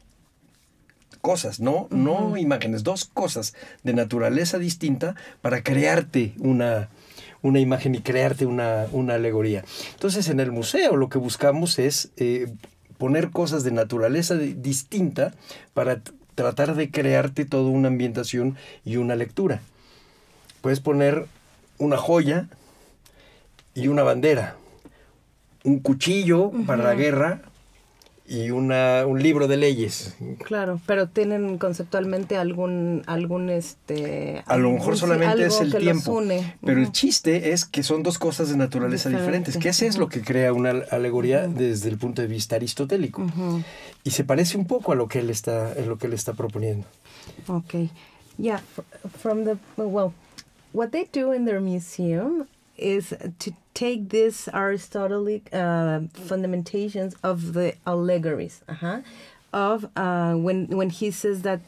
no imágenes, dos cosas de naturaleza distinta para crearte una imagen y crearte una alegoría. Entonces, en el museo lo que buscamos es poner cosas de naturaleza distinta para tratar de crearte toda una ambientación y una lectura. Puedes poner una joya y una bandera, un cuchillo para la guerra y un libro de leyes. Claro, pero tienen conceptualmente algún a lo mejor solamente es el tiempo, pero el chiste es que son dos cosas de naturaleza diferentes, que ese es lo que crea una alegoría desde el punto de vista aristotélico. Y se parece un poco a lo que él está proponiendo. Okay. Yeah, what they do in their museum is to take this Aristotelic fundamentations of the allegories, of when he says that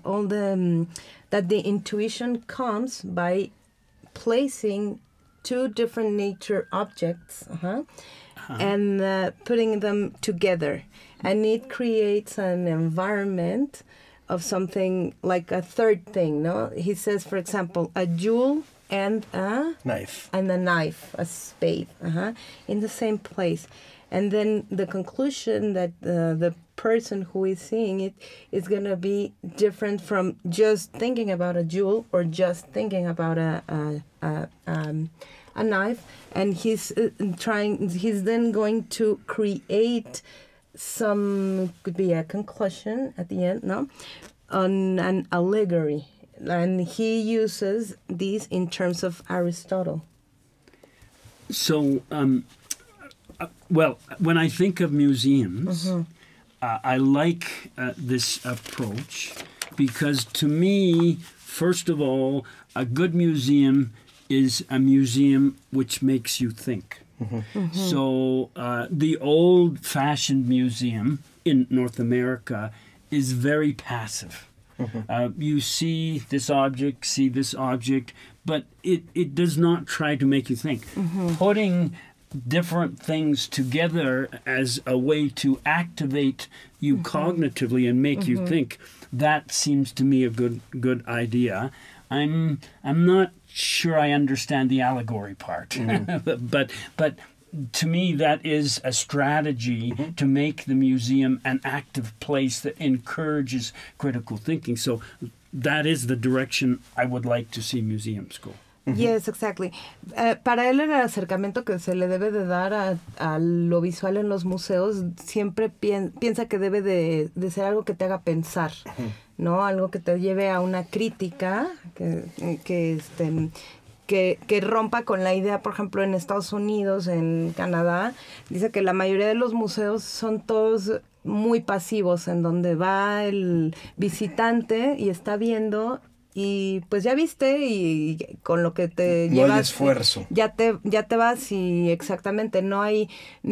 that the intuition comes by placing two different nature objects, and putting them together, and it creates an environment of something like a third thing. No, he says, for example, a jewel and a knife, a spade, in the same place. And then the conclusion that the person who is seeing it is going to be different from just thinking about a jewel or just thinking about a knife. And he's then going to create some, could be a conclusion at the end, no, on an allegory. And he uses these in terms of Aristotle. So, well, when I think of museums, I like this approach because to me, first of all, a good museum is a museum which makes you think. So the old-fashioned museum in North America is very passive. You see this object, but it does not try to make you think. Putting different things together as a way to activate you cognitively and make you think, that seems to me a good idea. I'm not sure I understand the allegory part, but to me, that is a strategy to make the museum an active place that encourages critical thinking. So that is the direction I would like to see museums go. Yes, exactly. Para él el acercamiento que se le debe de dar a lo visual en los museos siempre piensa que debe de ser algo que te haga pensar, ¿no? Algo que te lleve a una crítica, que rompa con la idea, por ejemplo, en Estados Unidos, en Canadá, dice que la mayoría de los museos son todos muy pasivos, en donde va el visitante y está viendo y pues ya viste y con lo que te No llevas hay esfuerzo. ya te vas y exactamente no hay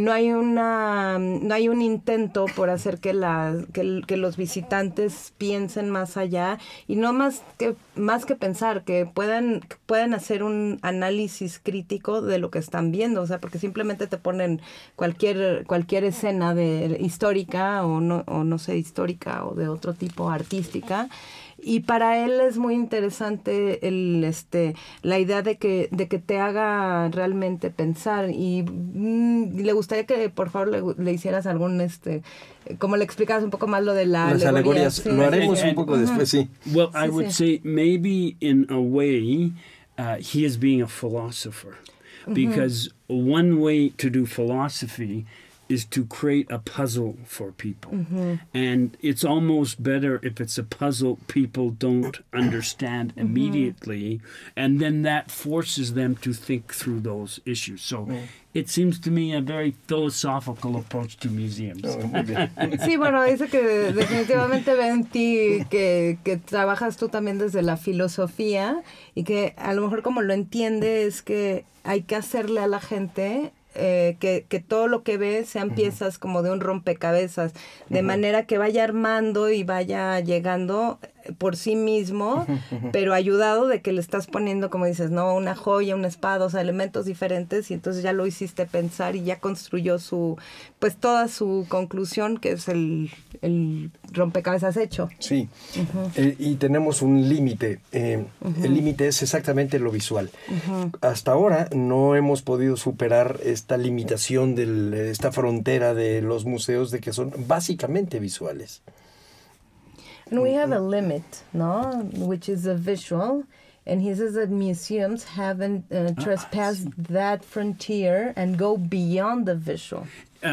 un intento por hacer que los visitantes piensen más allá y no más que pensar, que puedan hacer un análisis crítico de lo que están viendo, o sea, porque simplemente te ponen cualquier escena histórica o no sé, histórica o de otro tipo, artística. Y para él es muy interesante la idea de que te haga realmente pensar y le gustaría que por favor le hicieras algún como le explicas un poco más lo de las alegorías. Sí. Lo haremos un poco después, sí. Well, I would say maybe in a way he is being a philosopher, because one way to do philosophy is to create a puzzle for people. And it's almost better if it's a puzzle people don't understand immediately, and then that forces them to think through those issues. So it seems to me a very philosophical approach to museums. Sí, bueno, dice que definitivamente ve en ti que trabajas tú también desde la filosofía y que a lo mejor como lo entiende es que hay que hacerle a la gente que todo lo que ve sean piezas como de un rompecabezas, de manera que vaya armando y vaya llegando por sí mismo, pero ayudado de que le estás poniendo, como dices, no, una joya, una espada, o sea, elementos diferentes, y entonces ya lo hiciste pensar y ya construyó toda su conclusión, que es el rompecabezas hecho. Sí, y tenemos un límite. El límite es exactamente lo visual. Hasta ahora no hemos podido superar esta limitación esta frontera de los museos de que son básicamente visuales. And we have a limit, no? Which is the visual. And he says that museums haven't trespassed that frontier and go beyond the visual.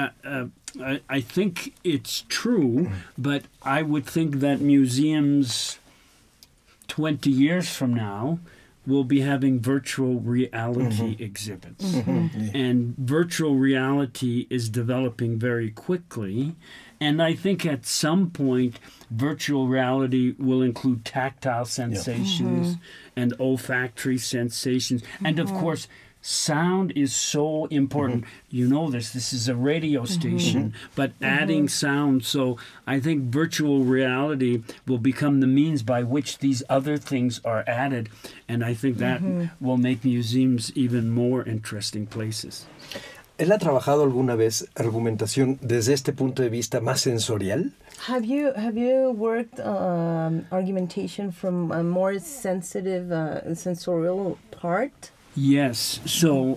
I think it's true, but I would think that museums 20 years from now will be having virtual reality exhibits. And virtual reality is developing very quickly. And I think at some point, virtual reality will include tactile sensations and olfactory sensations. And of course, sound is so important. You know this is a radio station, but adding sound. So I think virtual reality will become the means by which these other things are added. And I think that will make museums even more interesting places. ¿Él ha trabajado alguna vez argumentación desde este punto de vista más sensorial? Have you worked argumentation from a more sensitive sensorial part? Yes. So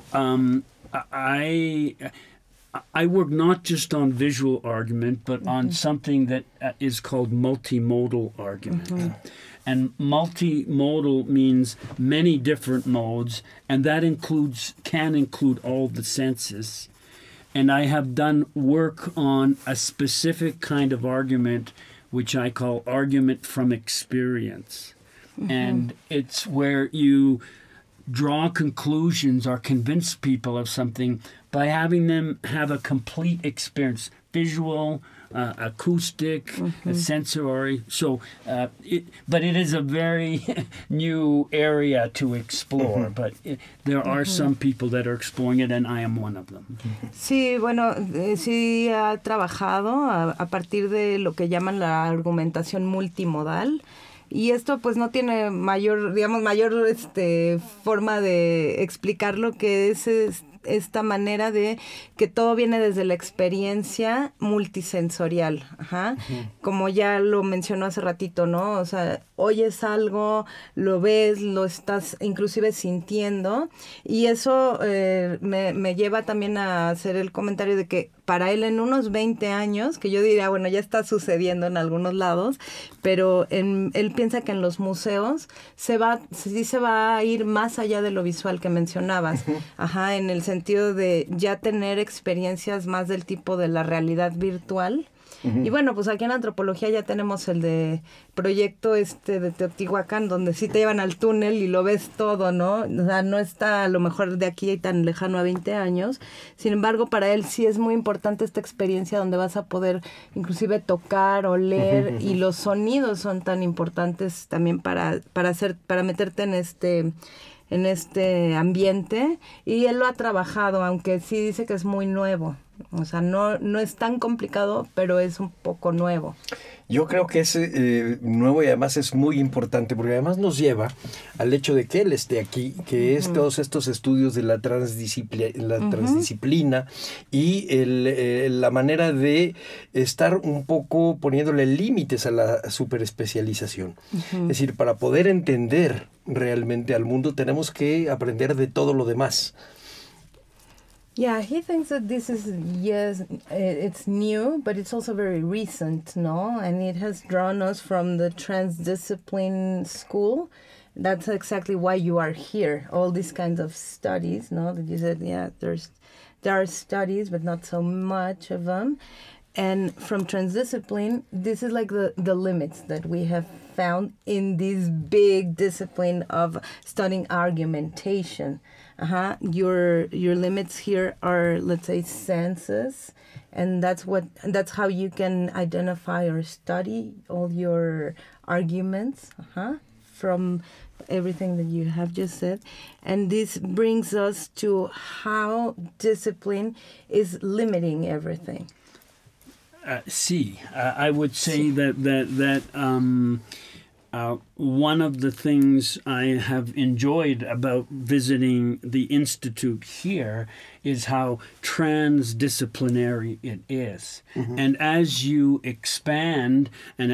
I work not just on visual argument, but on something that is called multimodal argument. And multimodal means many different modes, and that can include all the senses. And I have done work on a specific kind of argument, which I call argument from experience. And it's where you draw conclusions or convince people of something by having them have a complete experience, visual, acoustic, sensory. So, but it is a very new area to explore. But there are some people that are exploring it, and I am one of them. Sí, bueno, sí ha trabajado a partir de lo que llaman la argumentación multimodal. Y esto pues no tiene mayor forma de explicarlo, que es esta manera de que todo viene desde la experiencia multisensorial, como ya lo mencionó hace ratito, ¿no? O sea, oyes algo, lo ves, lo estás inclusive sintiendo, y eso me lleva también a hacer el comentario de que para él en unos 20 años, que yo diría, bueno, ya está sucediendo en algunos lados, pero él piensa que en los museos se va a ir más allá de lo visual que mencionabas, en el sentido de ya tener experiencias más del tipo de la realidad virtual, Y bueno, pues aquí en antropología ya tenemos el de proyecto de Teotihuacán, donde sí te llevan al túnel y lo ves todo, ¿no? O sea, no está a lo mejor de aquí tan lejano a 20 años. Sin embargo, para él sí es muy importante esta experiencia donde vas a poder inclusive tocar, oler, y los sonidos son tan importantes también para meterte en este ambiente, y él lo ha trabajado, aunque sí dice que es muy nuevo. O sea, no es tan complicado, pero es un poco nuevo. Yo creo que es nuevo y además es muy importante, porque además nos lleva al hecho de que él esté aquí, que es todos estos estudios de la transdisciplina y la manera de estar un poco poniéndole límites a la superespecialización. Es decir, para poder entender realmente al mundo tenemos que aprender de todo lo demás. Yeah, he thinks that this is, yes, it's new, but it's also very recent, no? And it has drawn us from the transdiscipline school. That's exactly why you are here. All these kinds of studies, no? That you said, yeah, there are studies, but not so much of them. And from transdiscipline, this is like the limits that we have found in this big discipline of studying argumentation. Your limits here are, let's say, senses, and that's how you can identify or study all your arguments from everything that you have just said. And this brings us to how discipline is limiting everything. I would say that one of the things I have enjoyed about visiting the Institute here is how transdisciplinary it is. And as you expand,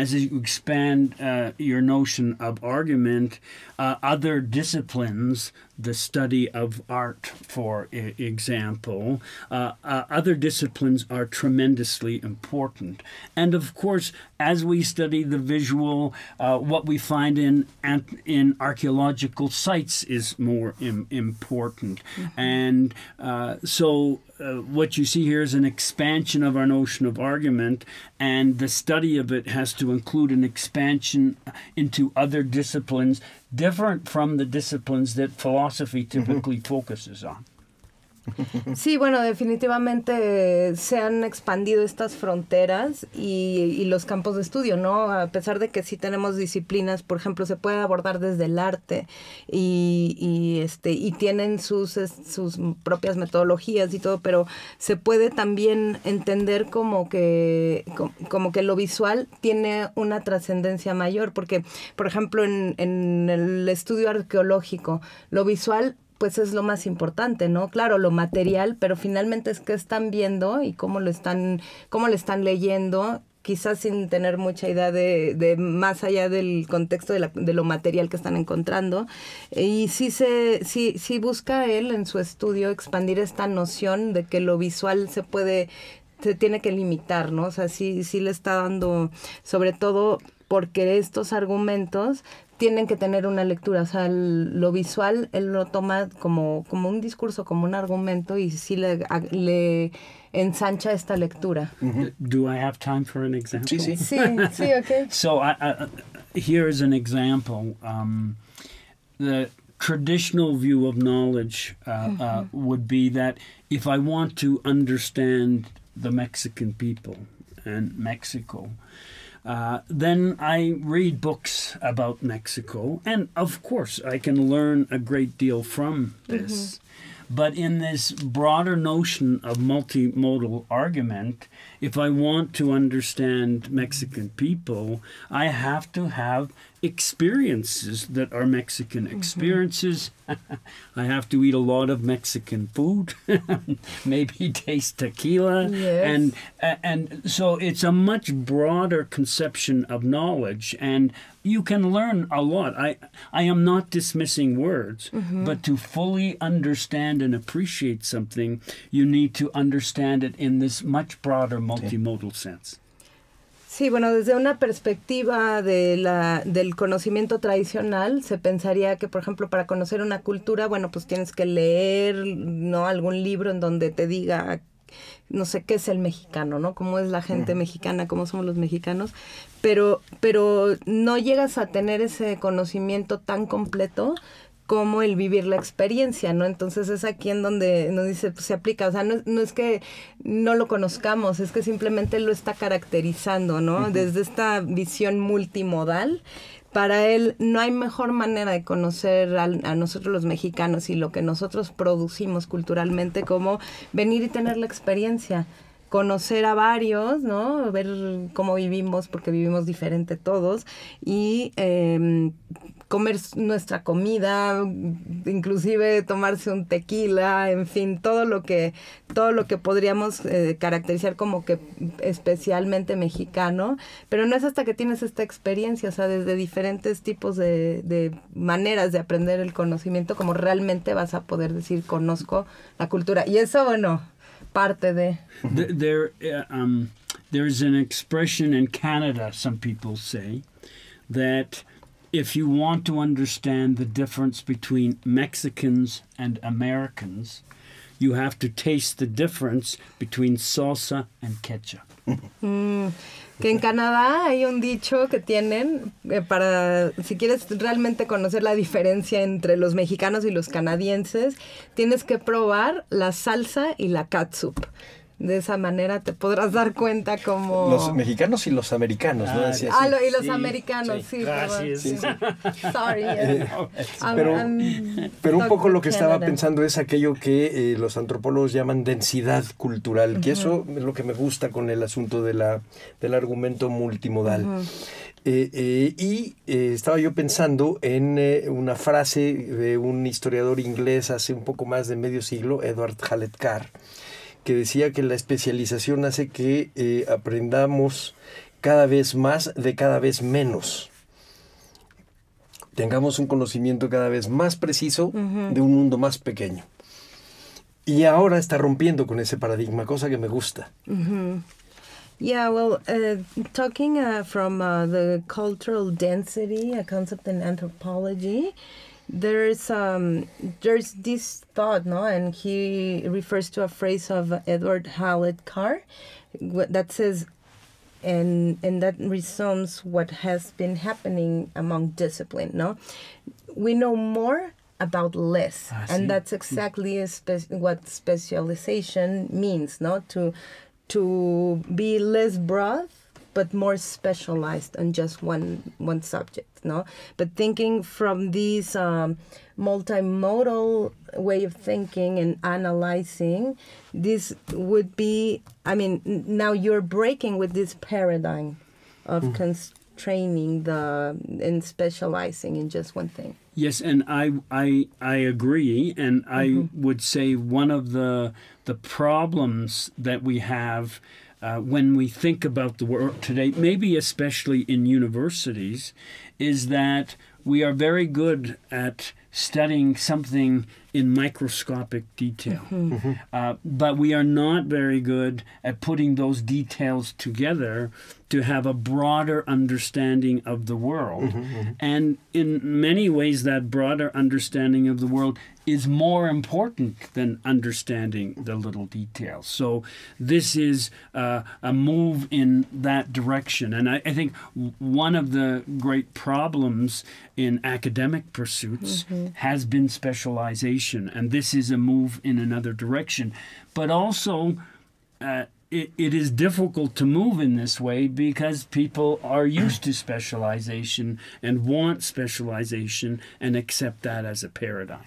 your notion of argument, other disciplines, the study of art, for example, other disciplines are tremendously important. And of course, as we study the visual, what we find in archaeological sites is more important. And so what you see here is an expansion of our notion of argument, and the study of it has to include an expansion into other disciplines different from the disciplines that philosophy typically focuses on. Sí, bueno, definitivamente se han expandido estas fronteras y los campos de estudio, ¿no? A pesar de que sí tenemos disciplinas, por ejemplo, se puede abordar desde el arte y tienen sus propias metodologías y todo, pero se puede también entender como que lo visual tiene una trascendencia mayor, porque, por ejemplo, en el estudio arqueológico, lo visual pues es lo más importante, ¿no? Claro, lo material, pero finalmente es qué están viendo y cómo le están leyendo, quizás sin tener mucha idea de más allá del contexto de lo material que están encontrando. Y sí busca él en su estudio expandir esta noción de que lo visual se tiene que limitar, ¿no? O sea, sí le está dando, sobre todo porque estos argumentos tienen que tener una lectura, o sea, lo visual él lo toma como un discurso, como un argumento, y sí le ensancha esta lectura. Do I have time for an example? Sí, okay. So here is an example. The traditional view of knowledge would be that if I want to understand the Mexican people and Mexico, then I read books about Mexico, and of course I can learn a great deal from this. But in this broader notion of multimodal argument, if I want to understand Mexican people, I have to have experiences that are Mexican experiences. I have to eat a lot of Mexican food, maybe taste tequila. Yes. And so it's a much broader conception of knowledge, and you can learn a lot. I am not dismissing words, but to fully understand and appreciate something, you need to understand it in this much broader multimodal sense. Sí, bueno, desde una perspectiva del conocimiento tradicional, se pensaría que, por ejemplo, para conocer una cultura, bueno, pues tienes que leer, ¿no?, algún libro en donde te diga no sé qué es el mexicano, ¿no? Cómo es la gente mexicana, cómo somos los mexicanos, pero no llegas a tener ese conocimiento tan completo como el vivir la experiencia, ¿no? Entonces es aquí en donde nos dice, pues se aplica, o sea, no es que no lo conozcamos, es que simplemente lo está caracterizando, ¿no? Desde esta visión multimodal, para él no hay mejor manera de conocer a nosotros los mexicanos y lo que nosotros producimos culturalmente como venir y tener la experiencia, conocer a varios, ¿no? Ver cómo vivimos, porque vivimos diferente todos, y comer nuestra comida, inclusive tomarse un tequila, en fin, todo lo que podríamos caracterizar como que especialmente mexicano, pero no es hasta que tienes esta experiencia, o sea, desde diferentes tipos de maneras de aprender el conocimiento, como realmente vas a poder decir, conozco la cultura. Y eso, bueno, parte de... There's an expression in Canada, some people say, that if you want to understand the difference between Mexicans and Americans, you have to taste the difference between salsa and ketchup. Que en Canadá hay un dicho que tienen para, si quieres realmente conocer la diferencia entre los mexicanos y los canadienses, tienes que probar la salsa y la catsup. De esa manera te podrás dar cuenta como... Los mexicanos y los americanos, ¿no? Y los americanos, sí. Gracias. Sí. Sorry. Pero un poco lo que estaba pensando es aquello que los antropólogos llaman densidad cultural, que eso es lo que me gusta con el asunto del argumento multimodal. Estaba yo pensando en una frase de un historiador inglés hace un poco más de medio siglo, Edward Hallett Carr, que decía que la especialización hace que aprendamos cada vez más de cada vez menos. Tengamos un conocimiento cada vez más preciso de un mundo más pequeño. Y ahora está rompiendo con ese paradigma, cosa que me gusta. Yeah, well, talking from the cultural density, a concept in anthropology, there's this thought, no, and he refers to a phrase of Edward Hallett Carr that says, and that resumes what has been happening among discipline, no? We know more about less, and that's exactly what specialization means, no? To be less broad, but more specialized on just one subject, no? But thinking from this multimodal way of thinking and analyzing, this would be, I mean, now you're breaking with this paradigm of constraining and specializing in just one thing. Yes, and I agree, and I would say one of the problems that we have when we think about the world today, maybe especially in universities, is that we are very good at studying something in microscopic detail. But we are not very good at putting those details together to have a broader understanding of the world. And in many ways, that broader understanding of the world is more important than understanding the little details. So this is a move in that direction. And I think one of the great problems in academic pursuits has been specialization. And this is a move in another direction. But also, it is difficult to move in this way because people are used to specialization and want specialization and accept that as a paradigm.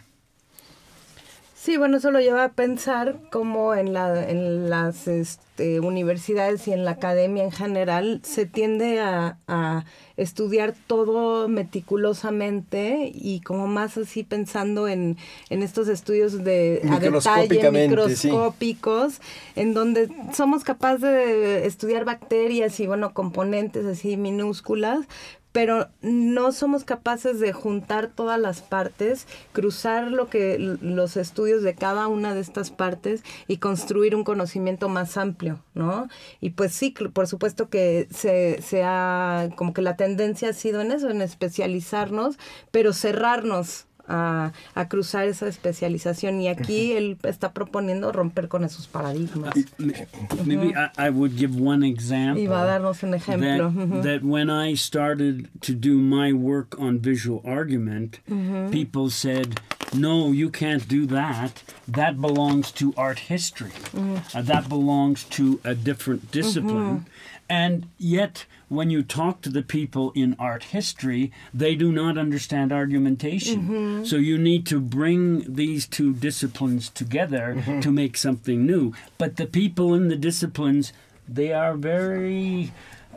Sí, bueno, eso lo lleva a pensar cómo en las universidades y en la academia en general se tiende a estudiar todo meticulosamente y como más así pensando en estos estudios a detalle, microscópicos, en donde somos capaces de estudiar bacterias y, bueno, componentes así minúsculas, pero no somos capaces de juntar todas las partes, cruzar los estudios de cada una de estas partes y construir un conocimiento más amplio, ¿no? Y pues sí, por supuesto que como que la tendencia ha sido en eso, en especializarnos, pero cerrarnos a cruzar esa especialización. Y aquí él está proponiendo romper con esos paradigmas. Maybe I would give one example. Y va a darnos un ejemplo. That when I started to do my work on visual argument, people said, no, you can't do that. That belongs to art history. That belongs to a different discipline. And yet, when you talk to the people in art history, they do not understand argumentation. So you need to bring these two disciplines together to make something new. But the people in the disciplines, they are very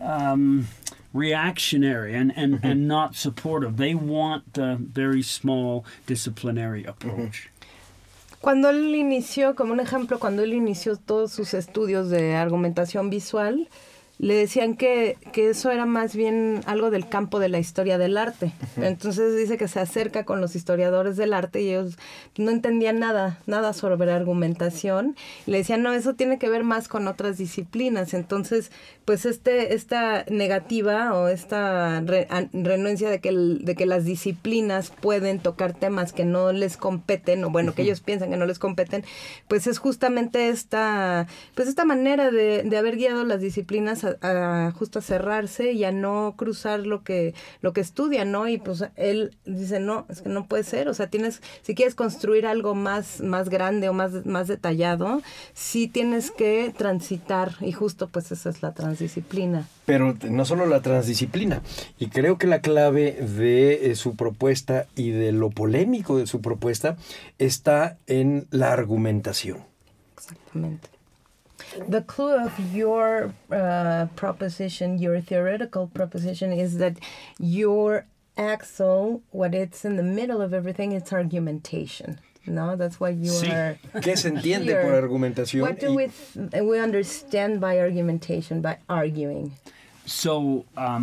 reactionary and not supportive. They want the very small disciplinary approach. Cuando él inició, como un ejemplo, cuando él inició todos sus estudios de argumentación visual, le decían que eso era más bien algo del campo de la historia del arte. Entonces dice que se acerca con los historiadores del arte y ellos no entendían nada sobre argumentación. Le decían, no, eso tiene que ver más con otras disciplinas. Entonces, pues esta negativa o esta renuencia de que las disciplinas pueden tocar temas que no les competen, o bueno, que ellos piensan que no les competen, pues es justamente esta manera de haber guiado las disciplinas justo a cerrarse y a no cruzar lo que estudia, ¿no? Y pues él dice, no, es que no puede ser, o sea, si quieres construir algo más grande o más detallado, sí tienes que transitar, y justo pues esa es la transdisciplina. Pero no solo la transdisciplina, y creo que la clave de su propuesta y de lo polémico de su propuesta está en la argumentación. Exactamente. The clue of your proposition, your theoretical proposition, is that your axle, what it's in the middle of everything, it's argumentation. No, that's what you are. ¿Qué se entiende here. por argumentación? What do we understand by argumentation, by arguing? So,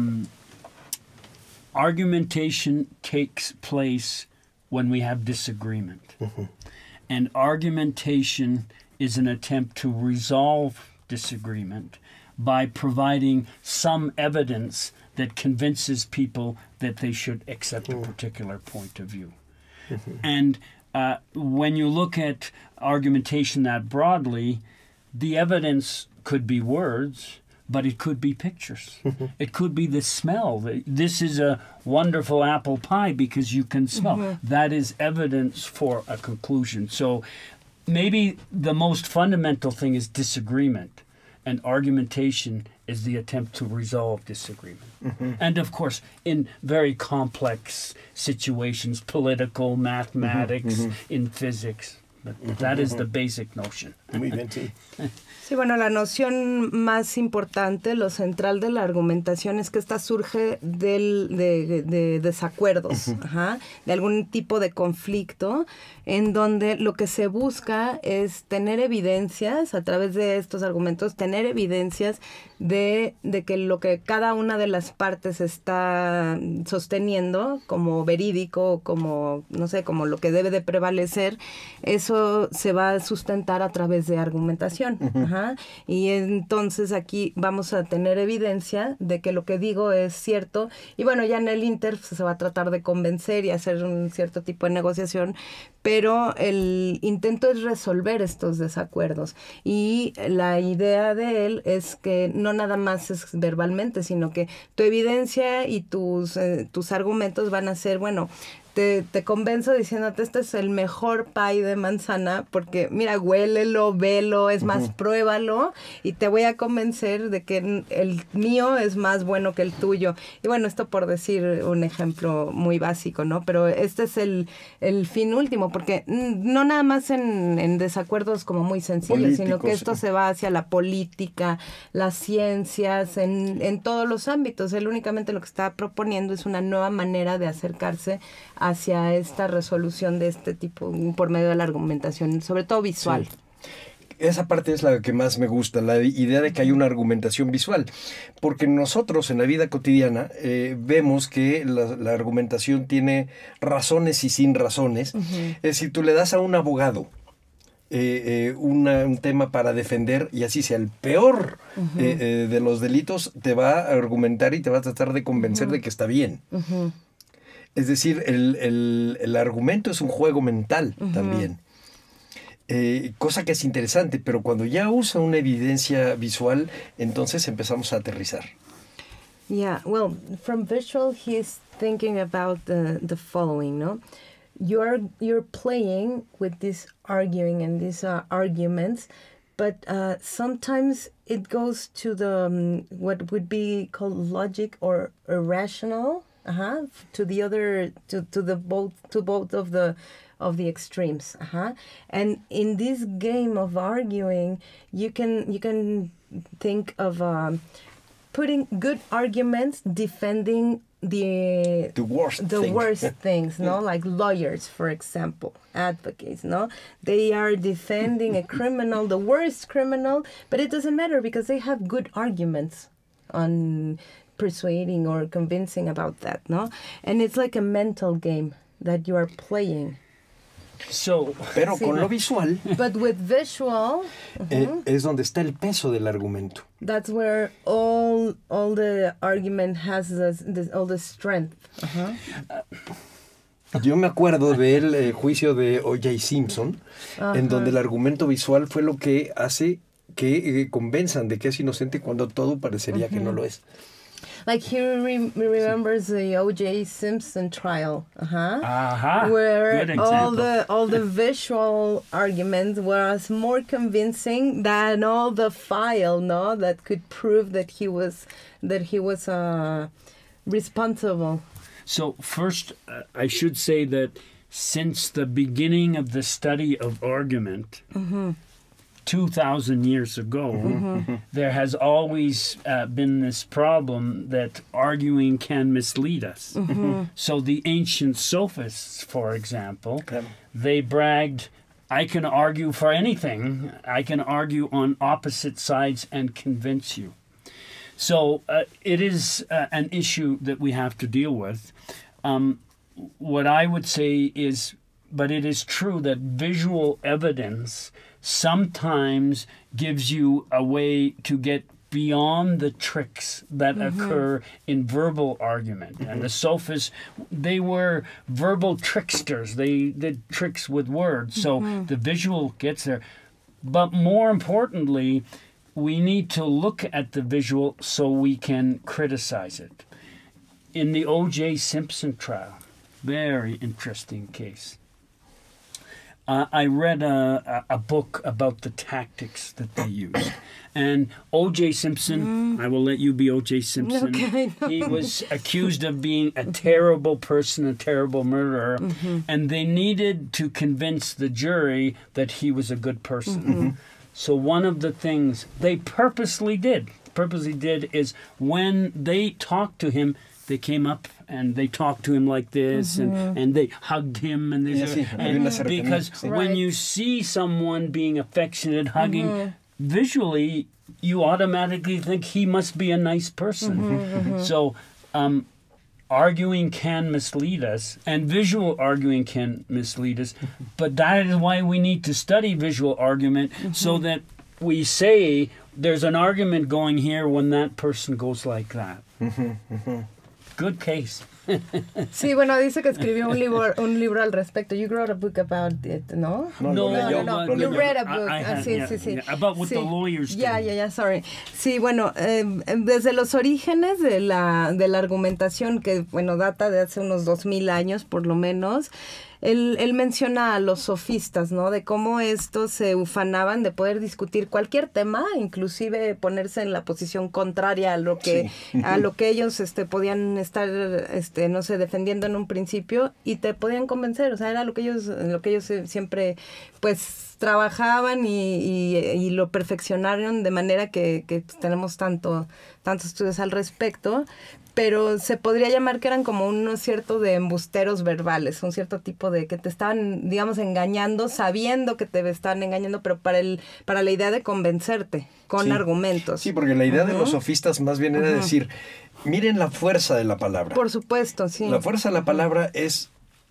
argumentation takes place when we have disagreement. And argumentation is an attempt to resolve disagreement by providing some evidence that convinces people that they should accept a particular point of view. And when you look at argumentation that broadly, the evidence could be words, but it could be pictures. It could be the smell. This is a wonderful apple pie because you can smell. That is evidence for a conclusion. So maybe the most fundamental thing is disagreement, and argumentation is the attempt to resolve disagreement. And of course, in very complex situations, political, mathematics, in physics, but that is the basic notion. Muy bien, sí. Sí, bueno, la noción más importante, lo central de la argumentación es que esta surge de desacuerdos, de algún tipo de conflicto, en donde lo que se busca es tener evidencias, a través de estos argumentos, tener evidencias de que lo que cada una de las partes está sosteniendo como verídico, como, no sé, como lo que debe de prevalecer, eso se va a sustentar a través de argumentación. Y entonces aquí vamos a tener evidencia de que lo que digo es cierto, y bueno, ya en el Inter se va a tratar de convencer y hacer un cierto tipo de negociación, pero el intento es resolver estos desacuerdos, y la idea de él es que no nada más es verbalmente, sino que tu evidencia y tus argumentos van a ser, bueno, te convenzo diciéndote, este es el mejor pie de manzana, porque mira, huélelo, velo, es más, pruébalo, y te voy a convencer de que el mío es más bueno que el tuyo. Y bueno, esto por decir un ejemplo muy básico, ¿no? Pero este es el fin último, porque no nada más en desacuerdos como muy sencillos, sino que esto se va hacia la política, las ciencias, en todos los ámbitos. Él únicamente lo que está proponiendo es una nueva manera de acercarse hacia esta resolución de este tipo por medio de la argumentación, sobre todo visual. Sí. Esa parte es la que más me gusta, la idea de que hay una argumentación visual, porque nosotros en la vida cotidiana vemos que la argumentación tiene razones y sin razones. Es decir, tú le das a un abogado un tema para defender, y así sea el peor de los delitos, te va a argumentar y te va a tratar de convencer de que está bien. Es decir, el argumento es un juego mental también. Cosa que es interesante, pero cuando ya usa una evidencia visual, entonces empezamos a aterrizar. Yeah, well, from visual, he's thinking about the following, no? You're playing with this arguing and these arguments, but sometimes it goes to the what would be called logic or irrational, to the other to both of the extremes, and in this game of arguing, you can think of putting good arguments, defending the worst things, no? Like lawyers, for example, advocates, no? They are defending a criminal, the worst criminal, but it doesn't matter because they have good arguments on persuading or convincing about that, no? And it's like a mental game that you are playing. So, pero con lo visual, but with visual, es donde está el peso del argumento. That's where all the argument has all the strength. Yo me acuerdo del juicio de O.J. Simpson, en donde el argumento visual fue lo que hace que convenzan de que es inocente cuando todo parecería que no lo es. Like he remembers the O.J. Simpson trial, where all the visual argument was more convincing than all the file, no, that could prove that he was responsible. So first, I should say that since the beginning of the study of argument, 2,000 years ago, there has always been this problem that arguing can mislead us. So the ancient sophists, for example, they bragged, I can argue for anything. I can argue on opposite sides and convince you. So it is an issue that we have to deal with. What I would say is, but it is true that visual evidence sometimes gives you a way to get beyond the tricks that occur in verbal argument. And the sophists, they were verbal tricksters. They did tricks with words. So the visual gets there. But more importantly, we need to look at the visual so we can criticize it. In the O.J. Simpson trial, very interesting case. I read a book about the tactics that they used. And O.J. Simpson, I will let you be O.J. Simpson. Okay, no. He was accused of being a terrible person, a terrible murderer. And they needed to convince the jury that he was a good person. So one of the things they purposely did is when they talked to him, they came up and they talked to him like this, and they hugged him, and because when you see someone being affectionate, hugging, visually you automatically think he must be a nice person. So arguing can mislead us, and visual arguing can mislead us, but that is why we need to study visual argument so that we say there's an argument going here when that person goes like that. Good case. Sí, bueno, dice que escribió un libro al respecto. You wrote a book about it, ¿no? No. You read a book. Sí. About what the lawyers do. Yeah, sorry. Sí, bueno, desde los orígenes de la argumentación, que, bueno, data de hace unos 2000 años, por lo menos, él menciona a los sofistas, ¿no? De cómo estos se ufanaban de poder discutir cualquier tema, inclusive ponerse en la posición contraria a lo que ellos podían estar no sé, defendiendo en un principio, y te podían convencer. O sea, era lo que ellos siempre pues trabajaban y lo perfeccionaron, de manera que tenemos tantos estudios al respecto. Pero se podría llamar que eran como unos ciertos de embusteros verbales, un cierto tipo de que te estaban, digamos, engañando, sabiendo que te estaban engañando, pero para la idea de convencerte con argumentos. Sí, porque la idea de los sofistas más bien era decir, miren la fuerza de la palabra. Por supuesto, sí. La fuerza de la palabra es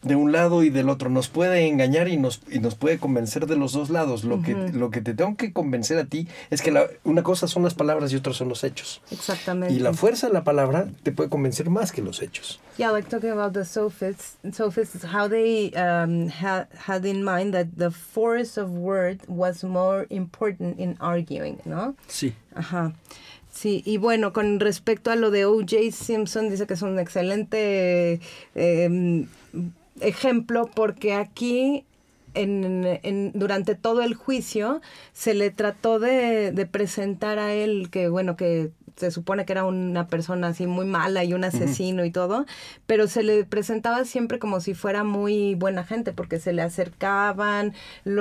de un lado y del otro. Nos puede engañar y nos puede convencer de los dos lados. Lo que te tengo que convencer a ti es que una cosa son las palabras y otra son los hechos. Exactamente. Y la fuerza de la palabra te puede convencer más que los hechos. Yeah, like talking about the sophists, how they had in mind that the force of word was more important in arguing, ¿no? Sí. Ajá. Sí, y bueno, con respecto a lo de O.J. Simpson, dice que es un excelente ejemplo porque aquí durante todo el juicio se le trató de presentar a él que, bueno, que se supone que era una persona así muy mala y un asesino y todo, pero se le presentaba siempre como si fuera muy buena gente porque se le acercaban,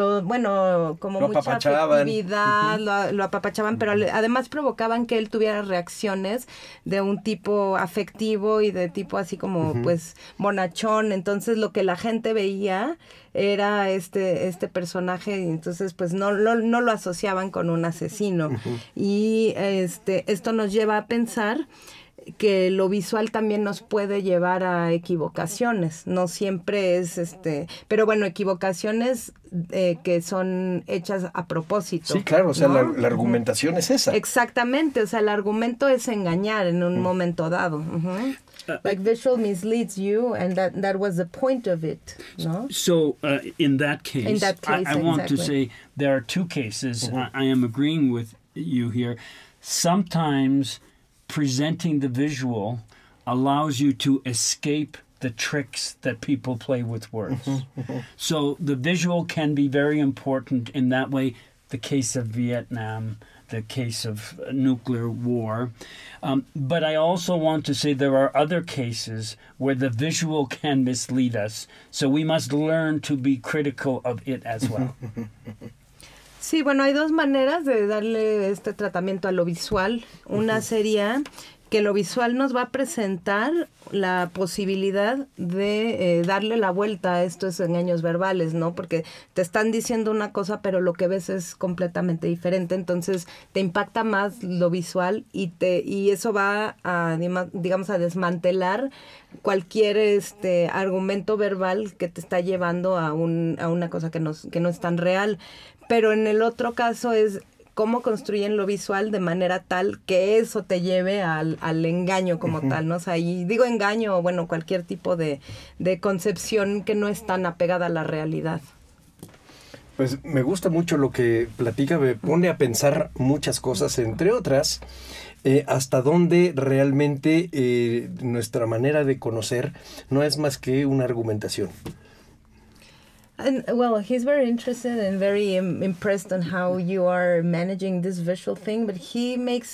como mucha afectividad, lo apapachaban, pero además provocaban que él tuviera reacciones de un tipo afectivo y de tipo así como pues bonachón. Entonces lo que la gente veía era este personaje y entonces pues no lo asociaban con un asesino. Y esto nos lleva a pensar que lo visual también nos puede llevar a equivocaciones, no siempre es pero bueno, equivocaciones que son hechas a propósito. Sí, claro, o sea, ¿no? la argumentación es esa. Exactamente, o sea, el argumento es engañar en un momento dado. Like visual misleads you, and that was the point of it, no? So in that case, I want to say there are two cases. I am agreeing with you here. Sometimes presenting the visual allows you to escape the tricks that people play with words. So the visual can be very important in that way. The case of Vietnam, the case of nuclear war. But I also want to say there are other cases where the visual can mislead us. So we must learn to be critical of it as well. Sí, bueno, hay dos maneras de darle este tratamiento a lo visual. Una sería que lo visual nos va a presentar la posibilidad de darle la vuelta a estos engaños verbales, ¿no? Porque te están diciendo una cosa, pero lo que ves es completamente diferente. Entonces, te impacta más lo visual y eso va a, digamos, a desmantelar cualquier argumento verbal que te está llevando a una cosa que no es tan real. Pero en el otro caso es cómo construyen lo visual de manera tal que eso te lleve al engaño como tal, ¿no? O sea, y digo engaño o, bueno, cualquier tipo de concepción que no es tan apegada a la realidad. Pues me gusta mucho lo que platica, me pone a pensar muchas cosas, entre otras, hasta dónde realmente nuestra manera de conocer no es más que una argumentación. And, well, he's very interested and very impressed on how you are managing this visual thing, but it makes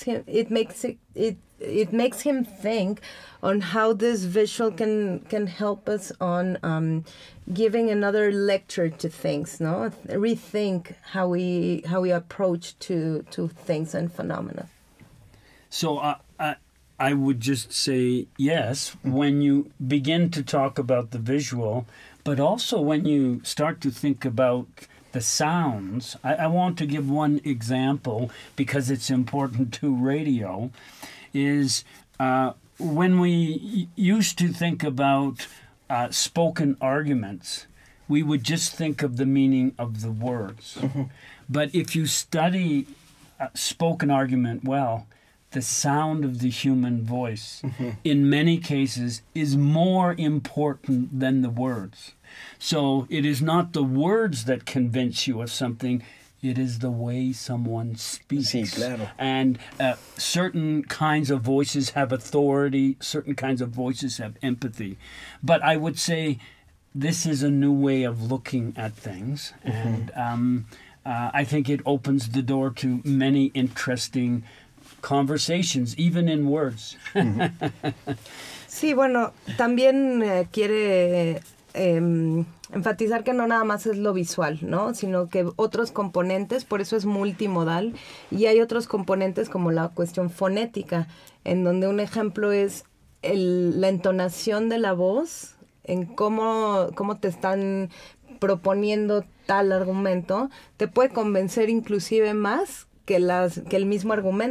him think on how this visual can help us on giving another lecture to things, no? Rethink how we approach to things and phenomena. So I would just say yes, when you begin to talk about the visual, but also when you start to think about the sounds. I want to give one example because it's important to radio, is when we used to think about spoken arguments, we would just think of the meaning of the words. But if you study spoken argument well, the sound of the human voice, in many cases, is more important than the words. So it is not the words that convince you of something, it is the way someone speaks. Sí, claro. And certain kinds of voices have authority, certain kinds of voices have empathy. But I would say this is a new way of looking at things, and I think it opens the door to many interesting conversations, even in words. Sí, bueno, también quiere enfatizar que no nada más es lo visual, ¿no? Sino que otros componentes, por eso es multimodal, y hay otros componentes como la cuestión fonética, en donde un ejemplo es la entonación de la voz, en cómo te están proponiendo tal argumento, te puede convencer inclusive más que el mismo argumento.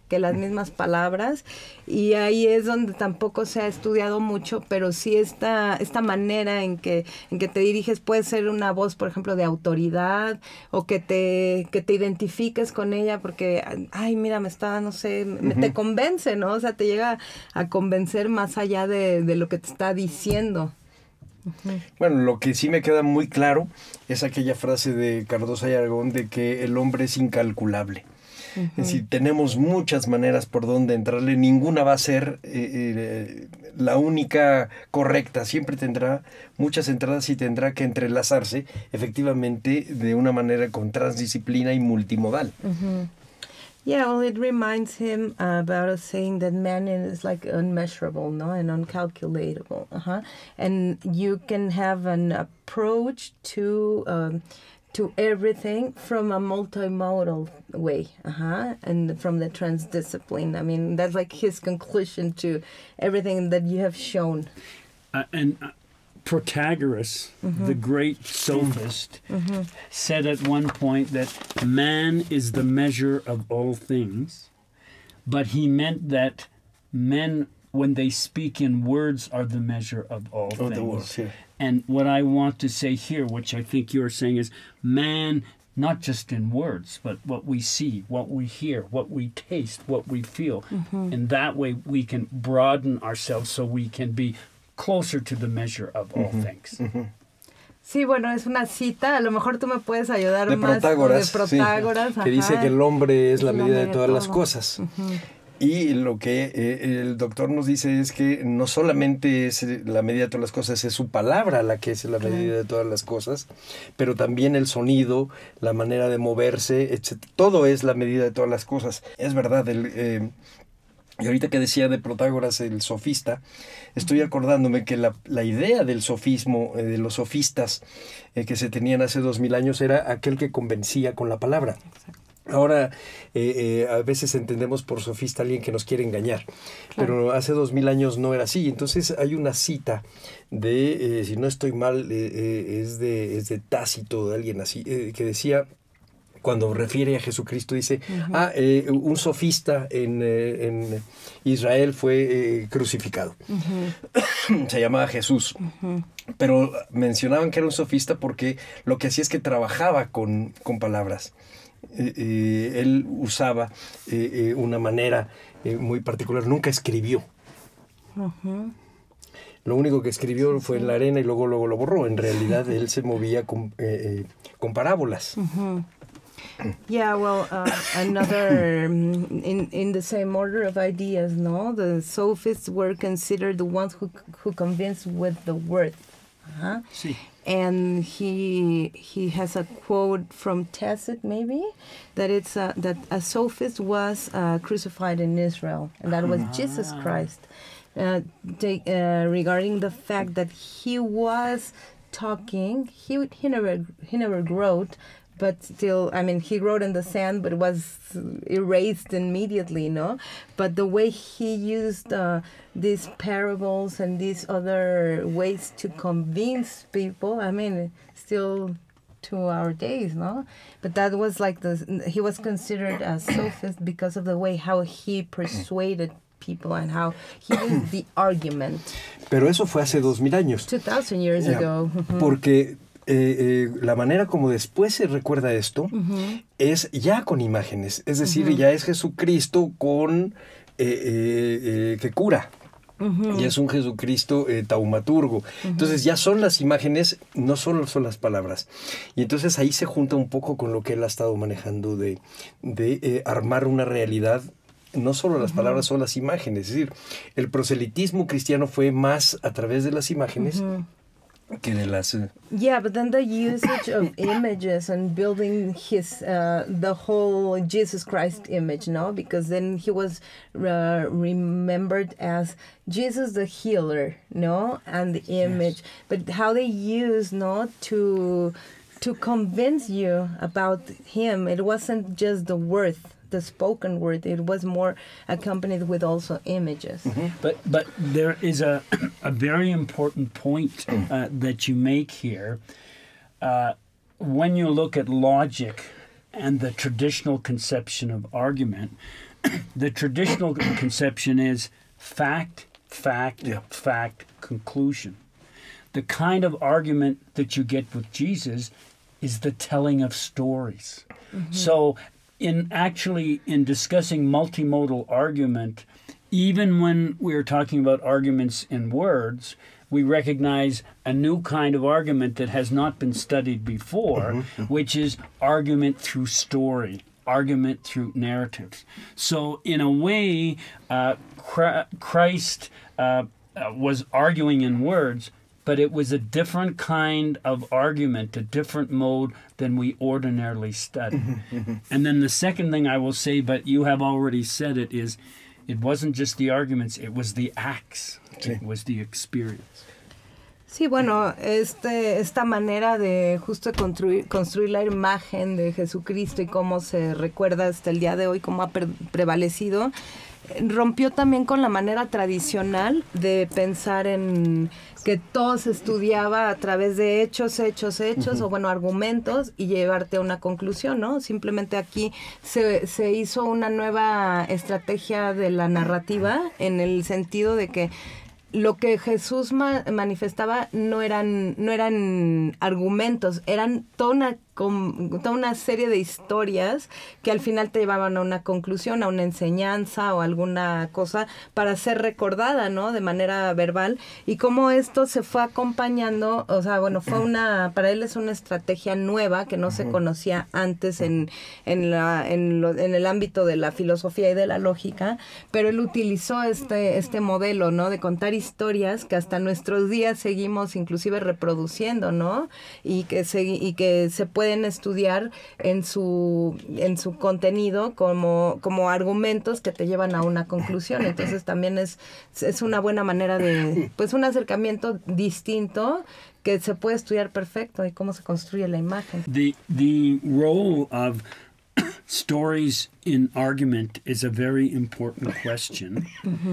que las mismas palabras, y ahí es donde tampoco se ha estudiado mucho, pero sí esta manera en que te diriges puede ser una voz, por ejemplo, de autoridad, o que te identifiques con ella porque, ay, mira, me está, no sé, te convence, ¿no? O sea, te llega a convencer más allá de lo que te está diciendo. Bueno, lo que sí me queda muy claro es aquella frase de Cardosa y Aragón de que el hombre es incalculable. Es decir, tenemos muchas maneras por donde entrarle, ninguna va a ser la única correcta, siempre tendrá muchas entradas y tendrá que entrelazarse efectivamente de una manera con transdisciplina y multimodal. Yeah, well, it reminds him about a saying that man is like unmeasurable, no, and uncalculatable. And you can have an approach to everything from a multimodal way, and from the transdiscipline. I mean, that's like his conclusion to everything that you have shown. Protagoras, the great sophist, said at one point that man is the measure of all things, but he meant that men, when they speak in words, are the measure of all things. The words, yeah. And what I want to say here, which I think you're saying, is man, not just in words, but what we see, what we hear, what we taste, what we feel. And that way we can broaden ourselves so we can be closer to the measure of all things. Sí, bueno, es una cita, a lo mejor tú me puedes ayudar de más. Protágoras, de Protágoras, sí, que dice que el hombre es la medida de todas las cosas. Y lo que el doctor nos dice es que no solamente es la medida de todas las cosas, es su palabra la que es la medida de todas las cosas, pero también el sonido, la manera de moverse, etc. Todo es la medida de todas las cosas. Es verdad, y ahorita que decía de Protágoras, el sofista, estoy acordándome que la idea del sofismo, de los sofistas que se tenían hace 2000 años, era aquel que convencía con la palabra. Ahora, a veces entendemos por sofista a alguien que nos quiere engañar, pero hace 2000 años no era así. Entonces hay una cita de, si no estoy mal, es de Tácito, de alguien así, que decía, cuando refiere a Jesucristo, dice, un sofista en Israel fue crucificado. Se llamaba Jesús. Pero mencionaban que era un sofista porque lo que hacía es que trabajaba con palabras. Él usaba una manera muy particular. Nunca escribió. Lo único que escribió fue en la arena y luego lo borró. En realidad, él se movía con parábolas. Yeah, well, another in the same order of ideas, no? The sophists were considered the ones who convinced with the word. Sí. And he has a quote from Tacit, maybe, that it's that a sophist was crucified in Israel, and that was Jesus Christ. Regarding the fact that he was talking, he never wrote. But still, I mean, he wrote in the sand, but it was erased immediately, no? But the way he used these parables and these other ways to convince people, I mean, still to our days, no? But that was like he was considered a sophist because of the way how he persuaded people and how he used the argument. Pero eso fue hace 2000 años. 2000 years ago. Porque la manera como después se recuerda esto es ya con imágenes, es decir, ya es Jesucristo con que cura. Y es un Jesucristo taumaturgo. Entonces ya son las imágenes, no solo son las palabras. Y entonces ahí se junta un poco con lo que él ha estado manejando de armar una realidad. No solo las palabras, son las imágenes. Es decir, el proselitismo cristiano fue más a través de las imágenes que de las... Yeah, but then the usage of images and building the whole Jesus Christ image, no? Because then he was remembered as Jesus the healer, no? And the image. Yes. But how they use, no, to convince you about him, it wasn't just the word, the spoken word, it was more accompanied with also images. But there is a very important point that you make here. When you look at logic and the traditional conception of argument, the traditional conception is fact, fact, fact, conclusion. The kind of argument that you get with Jesus is the telling of stories. So in discussing multimodal argument, even when we're talking about arguments in words, we recognize a new kind of argument that has not been studied before, which is argument through story, argument through narratives. So in a way, Christ was arguing in words, but it was a different kind of argument, a different mode than we ordinarily study. And then the second thing I will say, but you have already said it, is it wasn't just the arguments, it was the acts. It was the experience. Sí, bueno, esta manera de justo construir la imagen de Jesucristo y cómo se recuerda hasta el día de hoy, cómo ha prevalecido, rompió también con la manera tradicional de pensar en que todo se estudiaba a través de hechos, o bueno, argumentos, y llevarte a una conclusión, ¿no? Simplemente aquí se hizo una nueva estrategia de la narrativa, en el sentido de que lo que Jesús manifestaba no eran argumentos, eran toda una serie de historias que al final te llevaban a una conclusión, a una enseñanza o alguna cosa para ser recordada, ¿no? De manera verbal. Y cómo esto se fue acompañando, o sea, bueno, para él es una estrategia nueva que no se conocía antes en el ámbito de la filosofía y de la lógica, pero él utilizó este modelo, ¿no? De contar historias que hasta nuestros días seguimos inclusive reproduciendo, ¿no? Y que se pueden estudiar en su contenido como argumentos que te llevan a una conclusión. Entonces también es una buena manera de, pues, un acercamiento distinto que se puede estudiar perfecto y cómo se construye la imagen. The role of stories in argument is a very important question.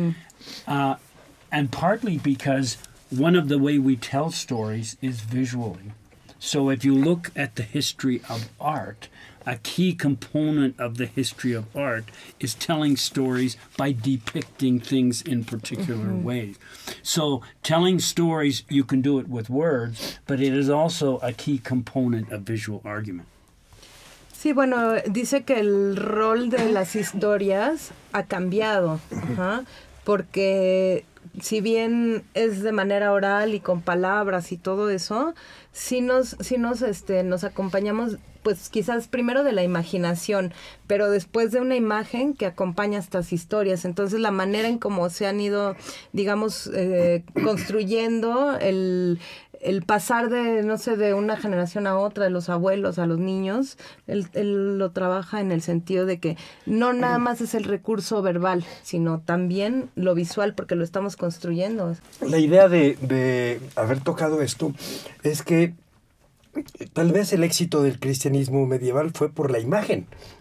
And partly because one of the way we tell stories is visually. So if you look at the history of art, a key component of the history of art is telling stories by depicting things in particular ways. So telling stories, you can do it with words, but it is also a key component of visual argument. Sí, bueno, dice que el rol de las historias ha cambiado, porque si bien es de manera oral y con palabras y todo eso, sí nos acompañamos, pues quizás primero de la imaginación, pero después de una imagen que acompaña estas historias. Entonces la manera en cómo se han ido, digamos, construyendo el pasar de una generación a otra, de los abuelos a los niños, él lo trabaja en el sentido de que no nada más es el recurso verbal, sino también lo visual, porque lo estamos construyendo. La idea de haber tocado esto es que tal vez el éxito del cristianismo medieval fue por la imagen,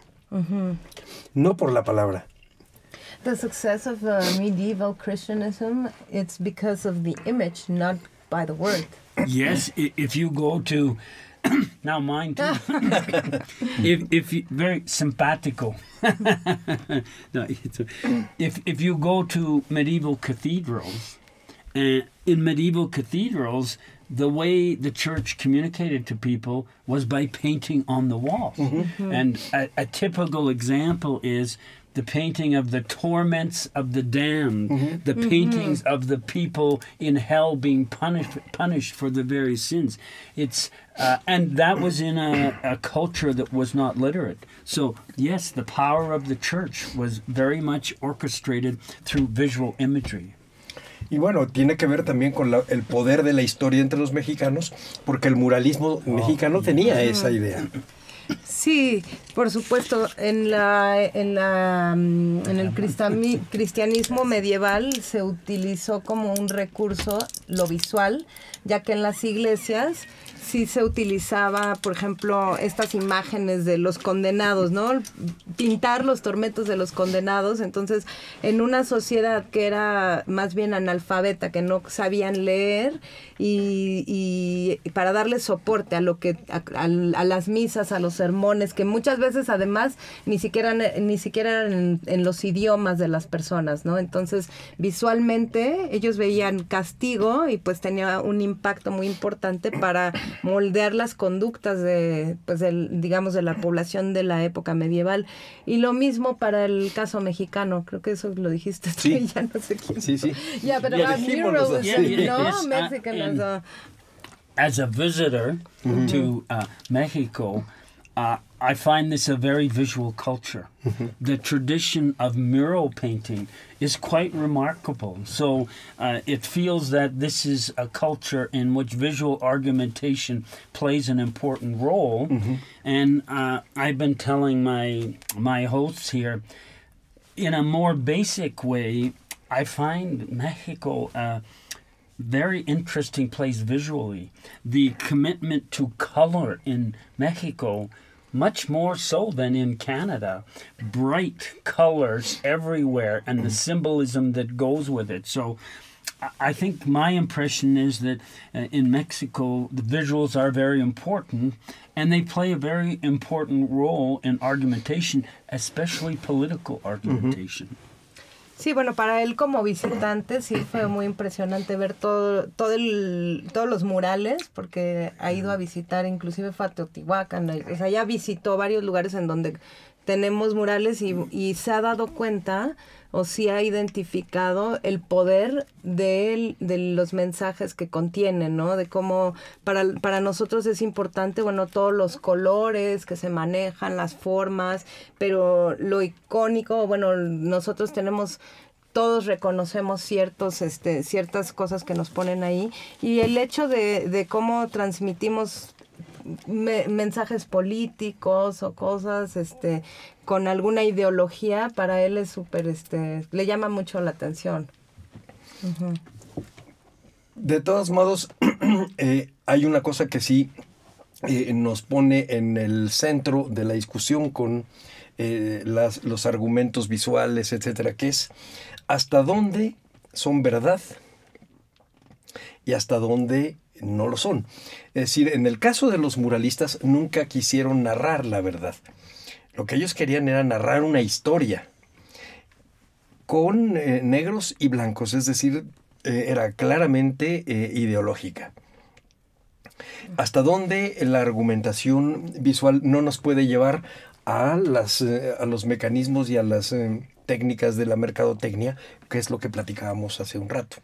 no por la palabra. The success of medieval Christianism, it's because of the image, not by the word. Yes, if you go to, now mine too, if you, very simpatico. No, if you go to medieval cathedrals, in medieval cathedrals, the way the church communicated to people was by painting on the walls. And a typical example is the painting of the torments of the damned, the paintings of the people in hell being punished for their very sins. It's and that was in a culture that was not literate. So yes, the power of the church was very much orchestrated through visual imagery. Y bueno, tiene que ver también con el poder de la historia entre los mexicanos, porque el muralismo mexicano tenía esa idea. Sí, por supuesto, en el cristianismo medieval se utilizó como un recurso lo visual, ya que en las iglesias sí se utilizaba, por ejemplo, estas imágenes de los condenados, ¿no? Pintar los tormentos de los condenados. Entonces, en una sociedad que era más bien analfabeta, que no sabían leer, y para darle soporte a lo que a las misas, a los sermones, que muchas veces además ni siquiera eran en los idiomas de las personas, ¿no? Entonces, visualmente ellos veían castigo y pues tenía un impacto muy importante para moldear las conductas digamos, de la población de la época medieval. Y lo mismo para el caso mexicano, creo que eso lo dijiste tú, sí. ya no sé quién. Sí, sí. Yeah, but about murals, no, Mexican. As a visitor to Mexico, I find this a very visual culture. The tradition of mural painting is quite remarkable. So it feels that this is a culture in which visual argumentation plays an important role. And I've been telling my hosts here, in a more basic way, I find Mexico very interesting place visually. The commitment to color in Mexico, much more so than in Canada. Bright colors everywhere and the symbolism that goes with it. So I think my impression is that in Mexico, the visuals are very important, and they play a very important role in argumentation, especially political argumentation. Sí, bueno, para él como visitante sí fue muy impresionante ver todos los murales, porque ha ido a visitar, inclusive fue a Teotihuacán, o sea, ya visitó varios lugares en donde tenemos murales y se ha dado cuenta o sí ha identificado el poder de los mensajes que contienen, ¿no? De cómo para nosotros es importante, bueno, todos los colores que se manejan, las formas, pero lo icónico, bueno, nosotros todos reconocemos ciertas cosas que nos ponen ahí, y el hecho de cómo transmitimos mensajes políticos o cosas con alguna ideología, para él es súper, le llama mucho la atención. De todos modos, hay una cosa que sí nos pone en el centro de la discusión con los argumentos visuales, etcétera, que es hasta dónde son verdad y hasta dónde no lo son. Es decir, en el caso de los muralistas nunca quisieron narrar la verdad. Lo que ellos querían era narrar una historia con negros y blancos, es decir, era claramente ideológica. Hasta dónde la argumentación visual no nos puede llevar a los mecanismos y a las técnicas de la mercadotecnia, que es lo que platicábamos hace un rato.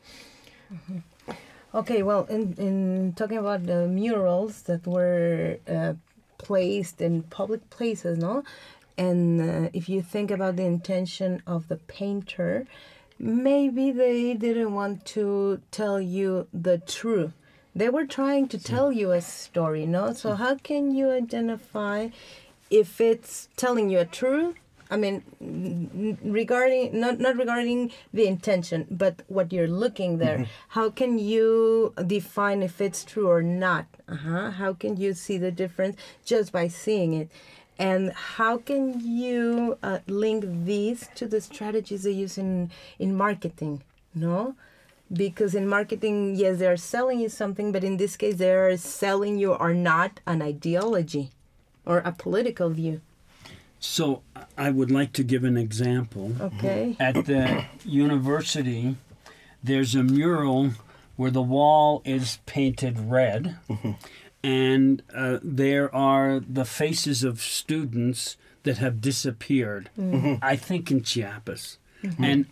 Okay, well, in talking about the murals that were placed in public places, no? And if you think about the intention of the painter, maybe they didn't want to tell you the truth. They were trying to tell you a story, no? So how can you identify if it's telling you a truth? I mean, regarding not regarding the intention, but what you're looking there. How can you define if it's true or not? How can you see the difference just by seeing it? And how can you link these to the strategies they use in marketing? No, because in marketing, yes, they're selling you something, but in this case, they're selling you or not an ideology or a political view. So I would like to give an example. Okay. At the university, there's a mural where the wall is painted red, and there are the faces of students that have disappeared, I think in Chiapas. And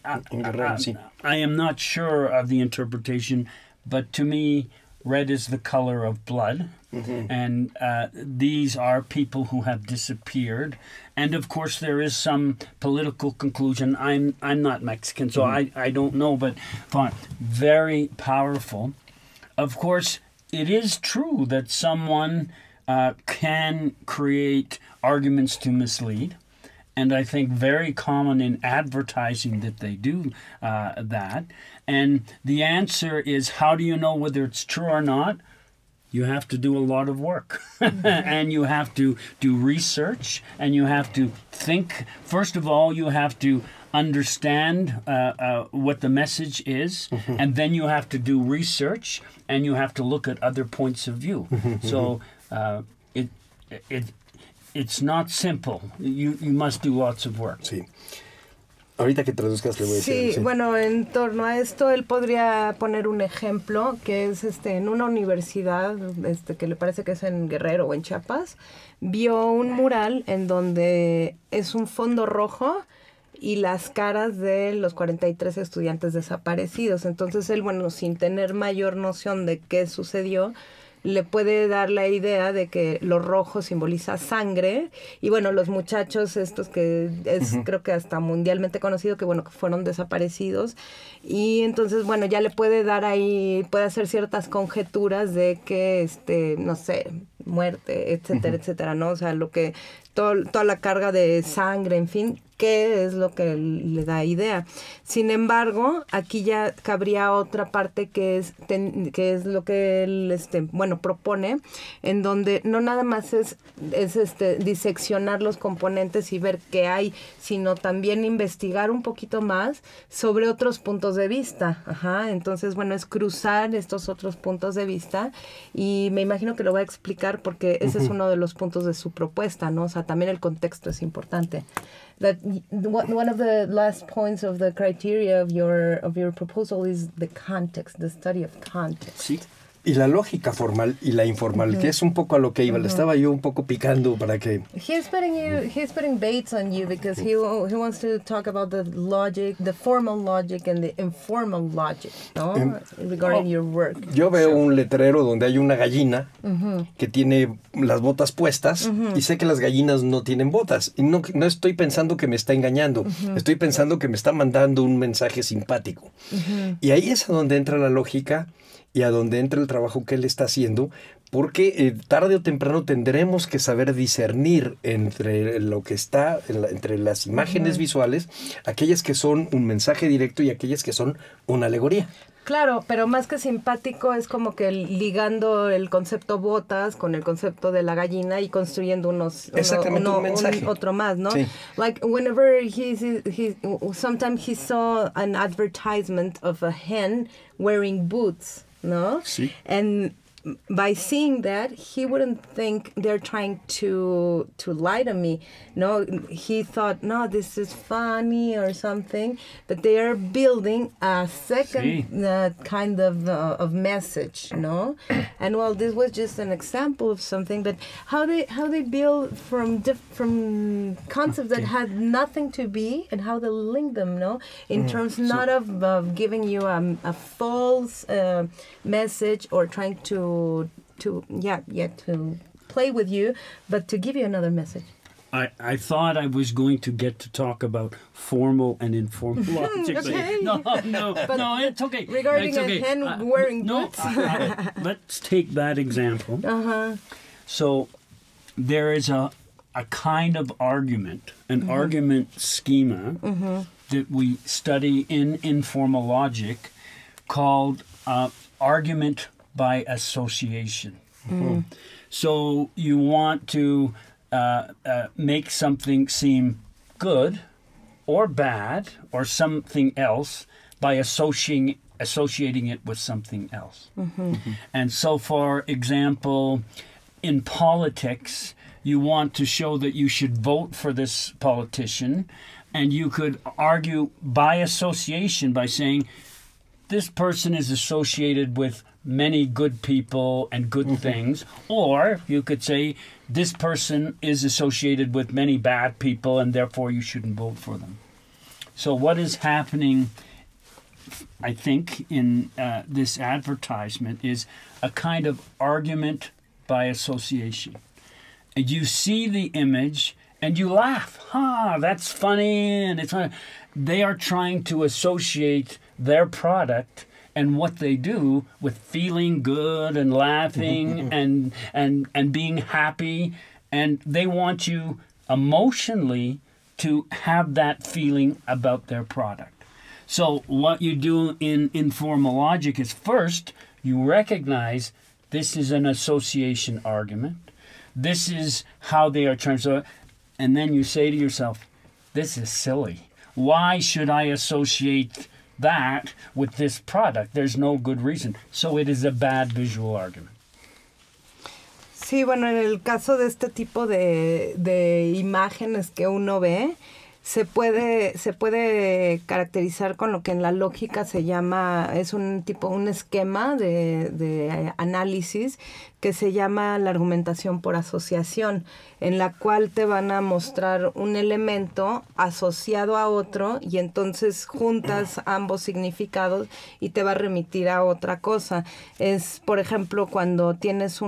I am not sure of the interpretation, but to me, red is the color of blood. And these are people who have disappeared. And of course, there is some political conclusion. I'm not Mexican, so I don't know, but very powerful. Of course, it is true that someone can create arguments to mislead. And I think very common in advertising that they do that. And the answer is, how do you know whether it's true or not? you have to do a lot of work. And you have to do research, and you have to think. First of all, you have to understand what the message is, and then you have to do research, and you have to look at other points of view. So it's not simple. You must do lots of work. Sí. Ahorita que traduzcas le voy a decir. Sí, bueno, en torno a esto él podría poner un ejemplo que es en una universidad que le parece que es en Guerrero o en Chiapas, vio un mural en donde es un fondo rojo y las caras de los 43 estudiantes desaparecidos. Entonces él, bueno, sin tener mayor noción de qué sucedió, le puede dar la idea de que lo rojo simboliza sangre y bueno, los muchachos estos que es creo que hasta mundialmente conocido que bueno, que fueron desaparecidos y entonces bueno, ya le puede dar ahí, puede hacer ciertas conjeturas de que no sé, muerte, etcétera, etcétera, ¿no? O sea, lo que toda la carga de sangre, en fin, qué es lo que le da idea. Sin embargo, aquí ya cabría otra parte que es lo que él propone, en donde no nada más es diseccionar los componentes y ver qué hay, sino también investigar un poquito más sobre otros puntos de vista. Ajá, entonces, bueno, es cruzar estos otros puntos de vista y me imagino que lo va a explicar porque ese es uno de los puntos de su propuesta, ¿no? O sea, también el contexto es importante. That one of the last points of the criteria of your proposal is the context, the study of context. Sí. Y la lógica formal y la informal, que es un poco a lo que iba. Le estaba yo un poco picando para que... He's putting baits on you because he wants to talk about the logic, the formal logic and the informal logic, ¿no? Regarding your work. Yo veo un letrero donde hay una gallina que tiene las botas puestas y sé que las gallinas no tienen botas. Y no estoy pensando que me está engañando. Estoy pensando que me está mandando un mensaje simpático. Y ahí es a donde entra la lógica y a donde entra el trabajo que él está haciendo, porque tarde o temprano tendremos que saber discernir entre lo que está, entre las imágenes visuales, aquellas que son un mensaje directo y aquellas que son una alegoría. Claro, pero más que simpático es como que ligando el concepto botas con el concepto de la gallina y construyendo un mensaje. Otro más, ¿no? Sí. Like whenever sometimes he saw an advertisement of a hen wearing boots, ¿no? Sí. And by seeing that, he wouldn't think they're trying to lie to me. No, he thought, no, this is funny or something. But they are building a second kind of message, no. And well, this was just an example of something. But how they build from concepts that had nothing to be, and how they link them, no, in terms not of giving you a false message or trying to play with you, but to give you another message. I thought I was going to get to talk about formal and informal logic. Okay. No, it's okay. Regarding it's okay. a hen wearing boots. Let's take that example. So there is a kind of argument, an argument schema that we study in informal logic called argument by association. So you want to make something seem good or bad or something else by associating it with something else. And so, for example, in politics, you want to show that you should vote for this politician, and you could argue by association by saying, this person is associated with many good people and good things. Or you could say, this person is associated with many bad people and therefore you shouldn't vote for them. So what is happening, I think, in this advertisement is a kind of argument by association. And you see the image and you laugh. That's funny. And it's funny. They are trying to associate their product and what they do with feeling good and laughing and being happy. And they want you emotionally to have that feeling about their product. So what you do in informal logic is first you recognize This is an association argument. This is how they are trying to... And then you say to yourself, this is silly. Why should I associate that with this product? There's no good reason. So it is a bad visual argument. Sí, bueno, en el caso de este tipo de imágenes que uno ve, se puede caracterizar con lo que en la lógica se llama, es un esquema de análisis que se llama la argumentación por asociación, en la cual te van a mostrar un elemento asociado a otro y entonces juntas ambos significados y te va a remitir a otra cosa. Es, por ejemplo, cuando tienes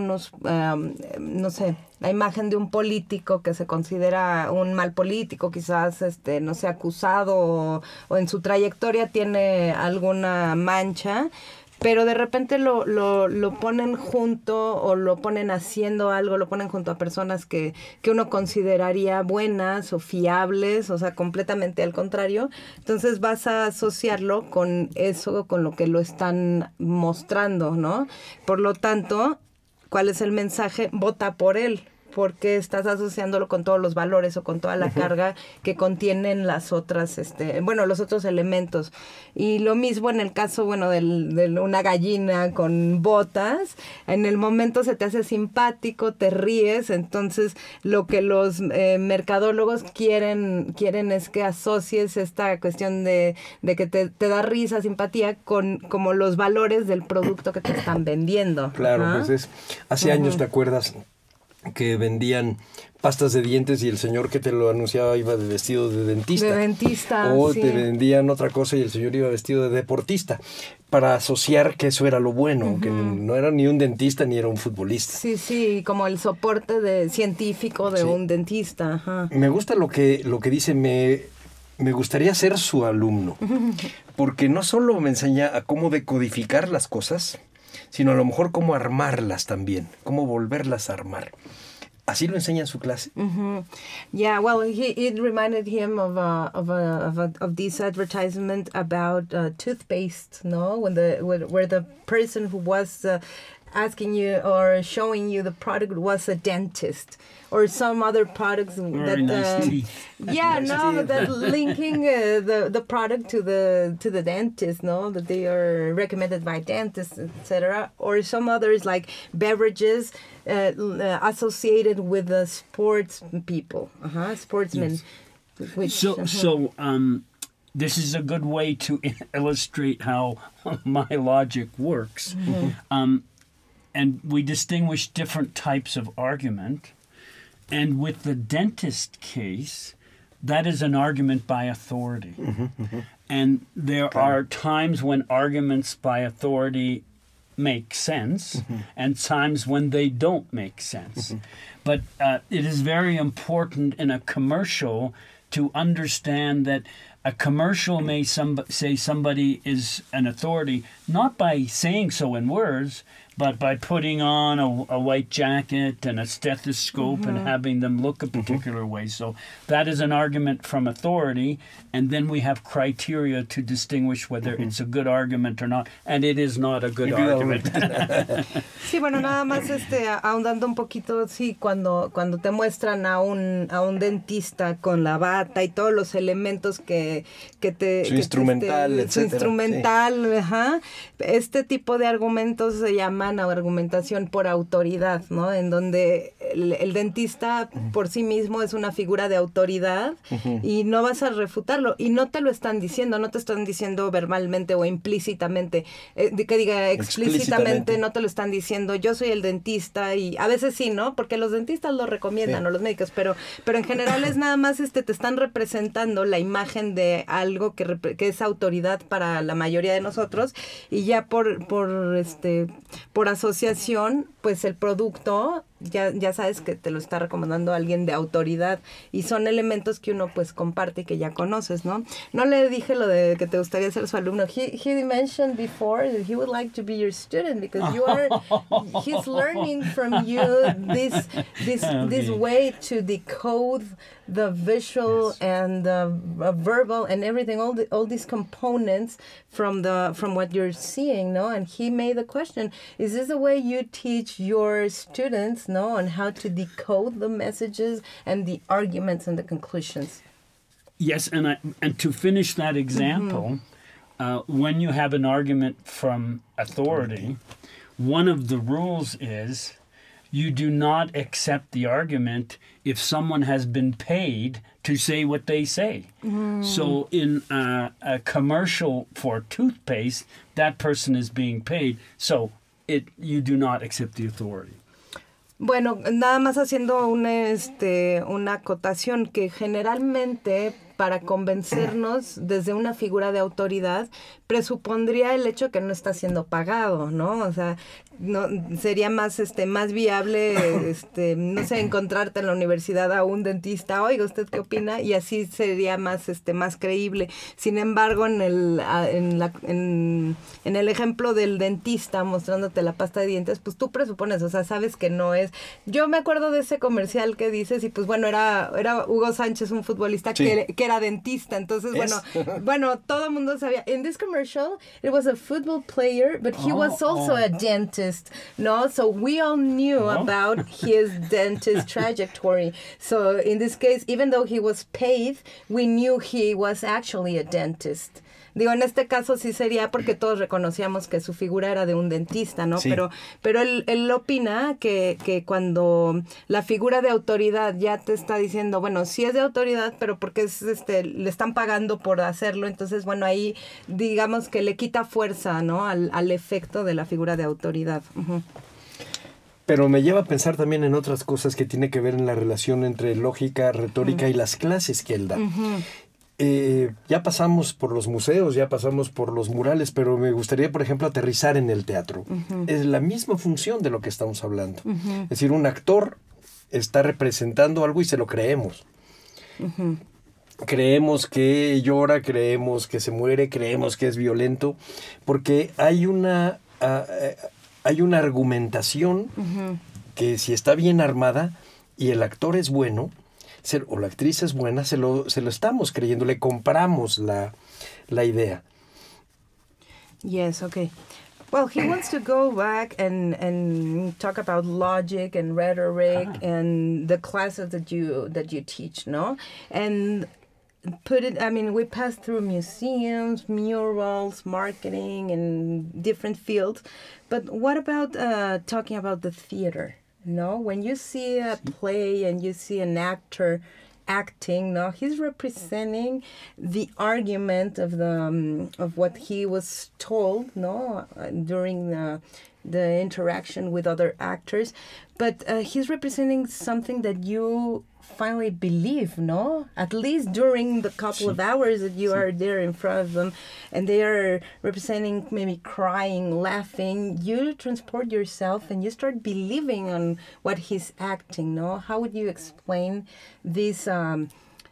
no sé, la imagen de un político que se considera un mal político, quizás, no sé, acusado o en su trayectoria tiene alguna mancha, pero de repente lo ponen junto o lo ponen haciendo algo, lo ponen junto a personas que uno consideraría buenas o fiables, o sea, completamente al contrario. Entonces vas a asociarlo con eso, con lo que lo están mostrando, ¿no? Por lo tanto, ¿cuál es el mensaje? Vota por él, porque estás asociándolo con todos los valores o con toda la carga que contienen las otras, los otros elementos. Y lo mismo en el caso, bueno, de una gallina con botas, en el momento se te hace simpático, te ríes, entonces lo que los mercadólogos quieren es que asocies esta cuestión de que te da risa, simpatía, con como los valores del producto que te están vendiendo. Claro, pues hace años, ¿te acuerdas?, que vendían pastas de dientes y el señor que te lo anunciaba iba de vestido de dentista. De dentista, o sí. te vendían otra cosa y el señor iba vestido de deportista, para asociar que eso era lo bueno, que no era ni un dentista ni era un futbolista. Sí, como el soporte científico de un dentista. Ajá. Me gusta lo que dice, me gustaría ser su alumno, porque no solo me enseña a cómo decodificar las cosas, sino a lo mejor cómo armarlas también, cómo volverlas a armar. ¿Así lo enseña en su clase? Yeah, well, it reminded him of this advertisement about toothpaste, no? Where the person who was asking you or showing you the product was a dentist or some other products Very nice teeth. Yeah, no, that linking the product to the dentist, no, that they are recommended by dentists, etc. Or some others like beverages associated with the sports people, sportsmen. Yes. Which, this is a good way to illustrate how my logic works. And we distinguish different types of argument. And with the dentist case, that is an argument by authority. And there are times when arguments by authority make sense and times when they don't make sense. But it is very important in a commercial to understand that a commercial may say somebody is an authority, not by saying so in words, but by putting on a white jacket and a stethoscope and having them look a particular way. So that is an argument from authority, and then we have criteria to distinguish whether it's a good argument or not, and it is not a good argument. Sí, bueno, nada más ahondando un poquito, sí, cuando te muestran a un dentista con la bata y todos los elementos que te... Su instrumental, etcétera. Su instrumental, sí. Ajá. Este tipo de argumentos se llaman argumentación por autoridad, ¿no? En donde el dentista por sí mismo es una figura de autoridad y no vas a refutarlo. Y no te lo están diciendo, no te están diciendo verbalmente o implícitamente, que diga explícitamente, no te lo están diciendo, yo soy el dentista, y a veces sí, ¿no? Porque los dentistas lo recomiendan, o los médicos, pero en general es nada más te están representando la imagen de algo que es autoridad para la mayoría de nosotros, y ya por asociación, pues el producto ya sabes que te lo está recomendando alguien de autoridad y son elementos que uno pues comparte y que ya conoces, ¿no? No le dije lo de que te gustaría ser su alumno. He mentioned before that he would like to be your student because he's learning from you this way to decode the visual and the verbal and everything, all these components from what you're seeing, no? And he made the question: is this the way you teach your students, no, on how to decode the messages and the arguments and the conclusions? Yes, and to finish that example, when you have an argument from authority, one of the rules is you do not accept the argument if someone has been paid to say what they say. So in a commercial for toothpaste, that person is being paid, so you do not accept the authority. Bueno, nada más haciendo una acotación que generalmente para convencernos desde una figura de autoridad presupondría el hecho que no está siendo pagado, ¿no? O sea, no sería más viable no sé, encontrarte en la universidad a un dentista, oiga, ¿usted qué opina? Y así sería más creíble. Sin embargo, en el ejemplo del dentista mostrándote la pasta de dientes, pues tú presupones, o sea, sabes que no es. Yo me acuerdo de ese comercial que dices y pues bueno, era Hugo Sánchez, un futbolista que era dentista, entonces bueno, todo el mundo sabía. In this commercial, it was a football player, but he was also a dentist, no? So we all knew about his dentist trajectory. So in this case, even though he was paid, we knew he was actually a dentist. Digo, en este caso sí sería porque todos reconocíamos que su figura era de un dentista, ¿no? Sí. Pero él opina que cuando la figura de autoridad ya te está diciendo, bueno, sí es de autoridad, pero porque le están pagando por hacerlo, entonces, bueno, ahí digamos que le quita fuerza, ¿no? Al efecto de la figura de autoridad. Pero me lleva a pensar también en otras cosas que tiene que ver en la relación entre lógica, retórica y las clases que él da. Ya pasamos por los museos, ya pasamos por los murales, pero me gustaría, por ejemplo, aterrizar en el teatro. Es la misma función de lo que estamos hablando. Es decir, un actor está representando algo y se lo creemos. Creemos que llora, creemos que se muere, creemos que es violento, porque hay una argumentación que si está bien armada y el actor es bueno, o la actriz es buena, se lo estamos creyendo, le compramos la idea. Yes, okay. Well, he wants to go back and talk about logic and rhetoric and the classes that you teach, no? And put it, I mean, we passed through museums, murals, marketing, and different fields. But what about talking about the theater? No, when you see a play and you see an actor acting, no, he's representing the argument of what he was told, no, during the interaction with other actors, but he's representing something that you finally believe, no? At least during the couple of hours that you are there in front of them, and they are representing maybe crying, laughing, you transport yourself and you start believing on what he's acting, no? How would you explain this from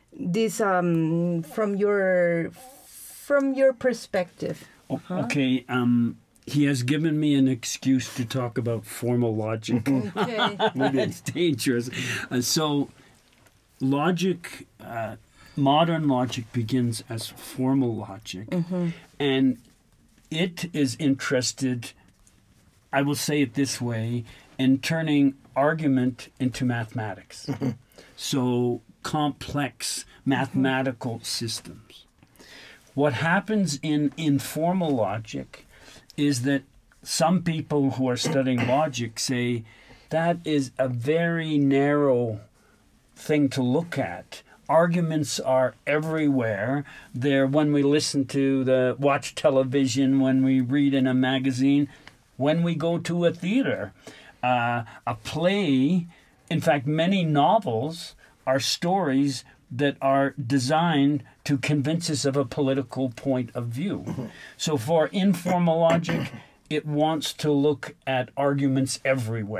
your perspective? Okay, he has given me an excuse to talk about formal logic. Okay. It's dangerous. So logic, modern logic begins as formal logic, and it is interested, I will say it this way, in turning argument into mathematics. So complex mathematical systems. What happens in informal logic is that some people who are studying logic say that is a very narrow thing to look at. Arguments are everywhere. They're when we listen to watch television, when we read in a magazine, when we go to a theater. A play, in fact, many novels are stories that are designed to convince us of a political point of view. So for informal logic, it wants to look at arguments everywhere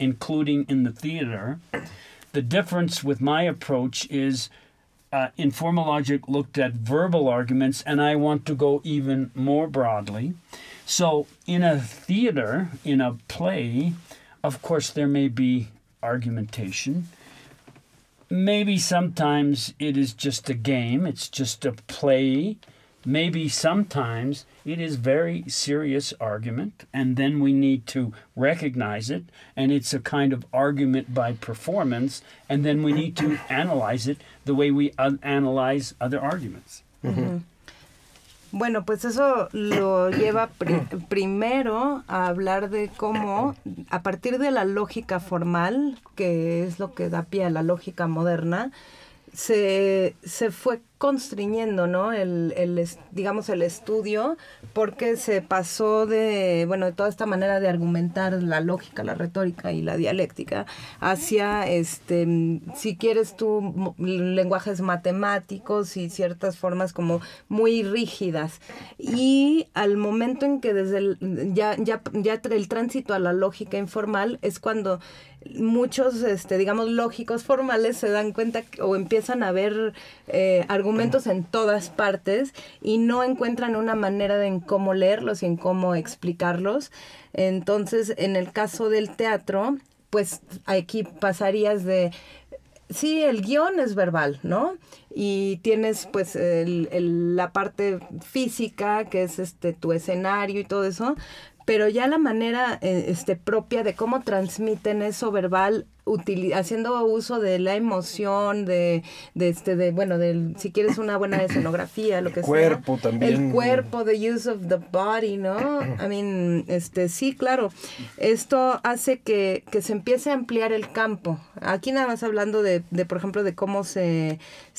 including in the theater. The difference with my approach is Informal Logic looked at verbal arguments, and I want to go even more broadly. So in a theater, in a play, of course there may be argumentation. Maybe sometimes it is just a game, it's just a play. Maybe sometimes it is very serious argument, and then we need to recognize it, and it's a kind of argument by performance, and then we need to analyze it the way we analyze other arguments. Uh-huh. Bueno, pues eso lo lleva primero a hablar de cómo, a partir de la lógica formal, que es lo que da pie a la lógica moderna, se fue constriñendo, ¿no? Digamos el estudio, porque se pasó de toda esta manera de argumentar la lógica, la retórica y la dialéctica hacia, si quieres tú, lenguajes matemáticos y ciertas formas como muy rígidas. Y al momento en que desde ya el tránsito a la lógica informal es cuando muchos, digamos, lógicos formales se dan cuenta o empiezan a ver argumentos en todas partes y no encuentran una manera de en cómo leerlos y en cómo explicarlos. Entonces, en el caso del teatro, pues aquí pasarías de... Sí, el guión es verbal, ¿no? Y tienes pues la parte física, que es tu escenario y todo eso, pero ya la manera propia de cómo transmiten eso verbal, haciendo uso de la emoción, si quieres una buena escenografía, lo que sea. El cuerpo también. El cuerpo, the use of the body, ¿no? I mean, sí, claro. Esto hace que se empiece a ampliar el campo. Aquí nada más hablando de por ejemplo, de cómo se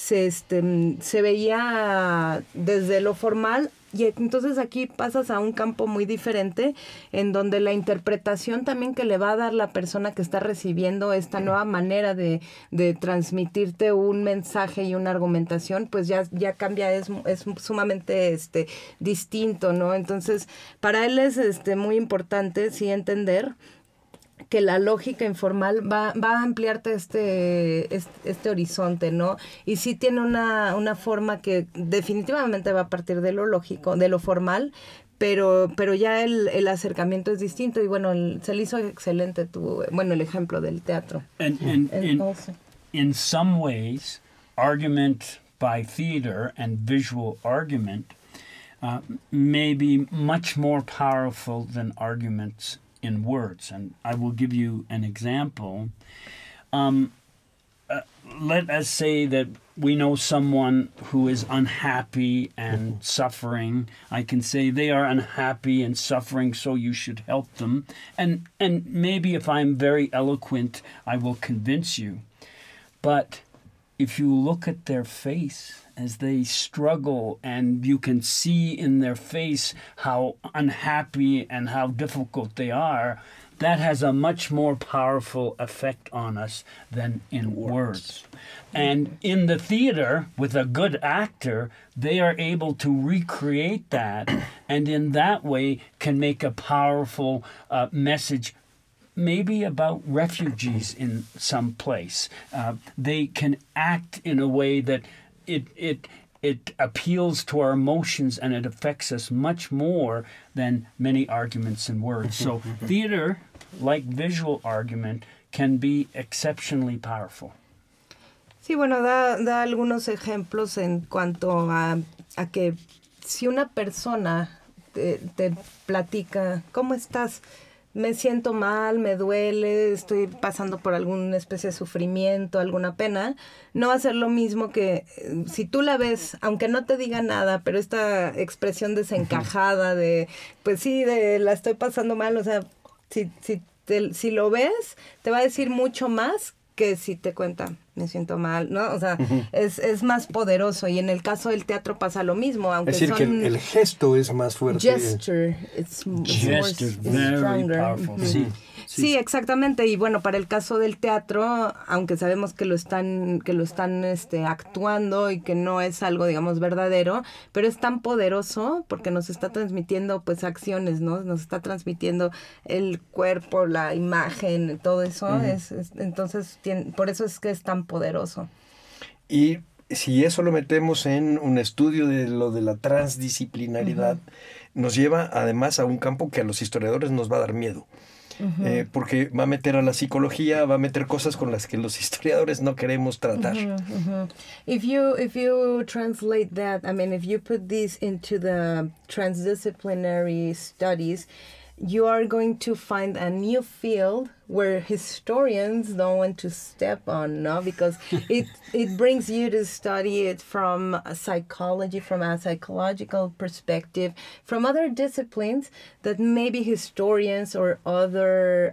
veía desde lo formal. Y entonces aquí pasas a un campo muy diferente, en donde la interpretación también que le va a dar la persona que está recibiendo esta nueva manera de transmitirte un mensaje y una argumentación, pues ya cambia, es sumamente distinto, ¿no? Entonces, para él es muy importante sí entender que la lógica informal va a ampliarte este horizonte, ¿no? Y sí tiene una forma que definitivamente va a partir de lo lógico, de lo formal, pero ya el acercamiento es distinto y bueno, se le hizo excelente el ejemplo del teatro. In some ways, argument by theater and visual argument may be much more powerful than arguments in words, and I will give you an example. Let us say that we know someone who is unhappy and suffering. I can say they are unhappy and suffering, so you should help them. And maybe if I'm very eloquent, I will convince you. But if you look at their face as they struggle, and you can see in their face how unhappy and how difficult they are, that has a much more powerful effect on us than in words. And in the theater, with a good actor, they are able to recreate that, and in that way can make a powerful message, maybe about refugees in some place. They can act in a way that it appeals to our emotions, and it affects us much more than many arguments in words. So theater, like visual argument, can be exceptionally powerful. Sí, bueno, da algunos ejemplos en cuanto a que si una persona te platica, ¿cómo estás? Me siento mal, me duele, estoy pasando por alguna especie de sufrimiento, alguna pena, no va a ser lo mismo que si tú la ves, aunque no te diga nada, pero esta expresión desencajada de, pues sí, la estoy pasando mal, o sea, si lo ves, te va a decir mucho más que si te cuenta, me siento mal, ¿no? O sea, es más poderoso, y en el caso del teatro pasa lo mismo, aunque es decir, que el gesto es más fuerte. Gesture, it's very powerful. Sí. Sí, exactamente. Y bueno, para el caso del teatro, aunque sabemos que lo están actuando y que no es algo, digamos, verdadero, pero es tan poderoso porque nos está transmitiendo, pues, acciones, ¿no? Nos está transmitiendo el cuerpo, la imagen, todo eso. Entonces, por eso es que es tan poderoso. Y si eso lo metemos en un estudio de lo de la transdisciplinaridad, nos lleva además a un campo que a los historiadores nos va a dar miedo. Porque va a meter a la psicología, va a meter cosas con las que los historiadores no queremos tratar. If you translate that, I mean, if you put this into the transdisciplinary studies, you are going to find a new field where historians don't want to step on, no? Because it brings you to study it from a psychology, from a psychological perspective, from other disciplines that maybe historians or other,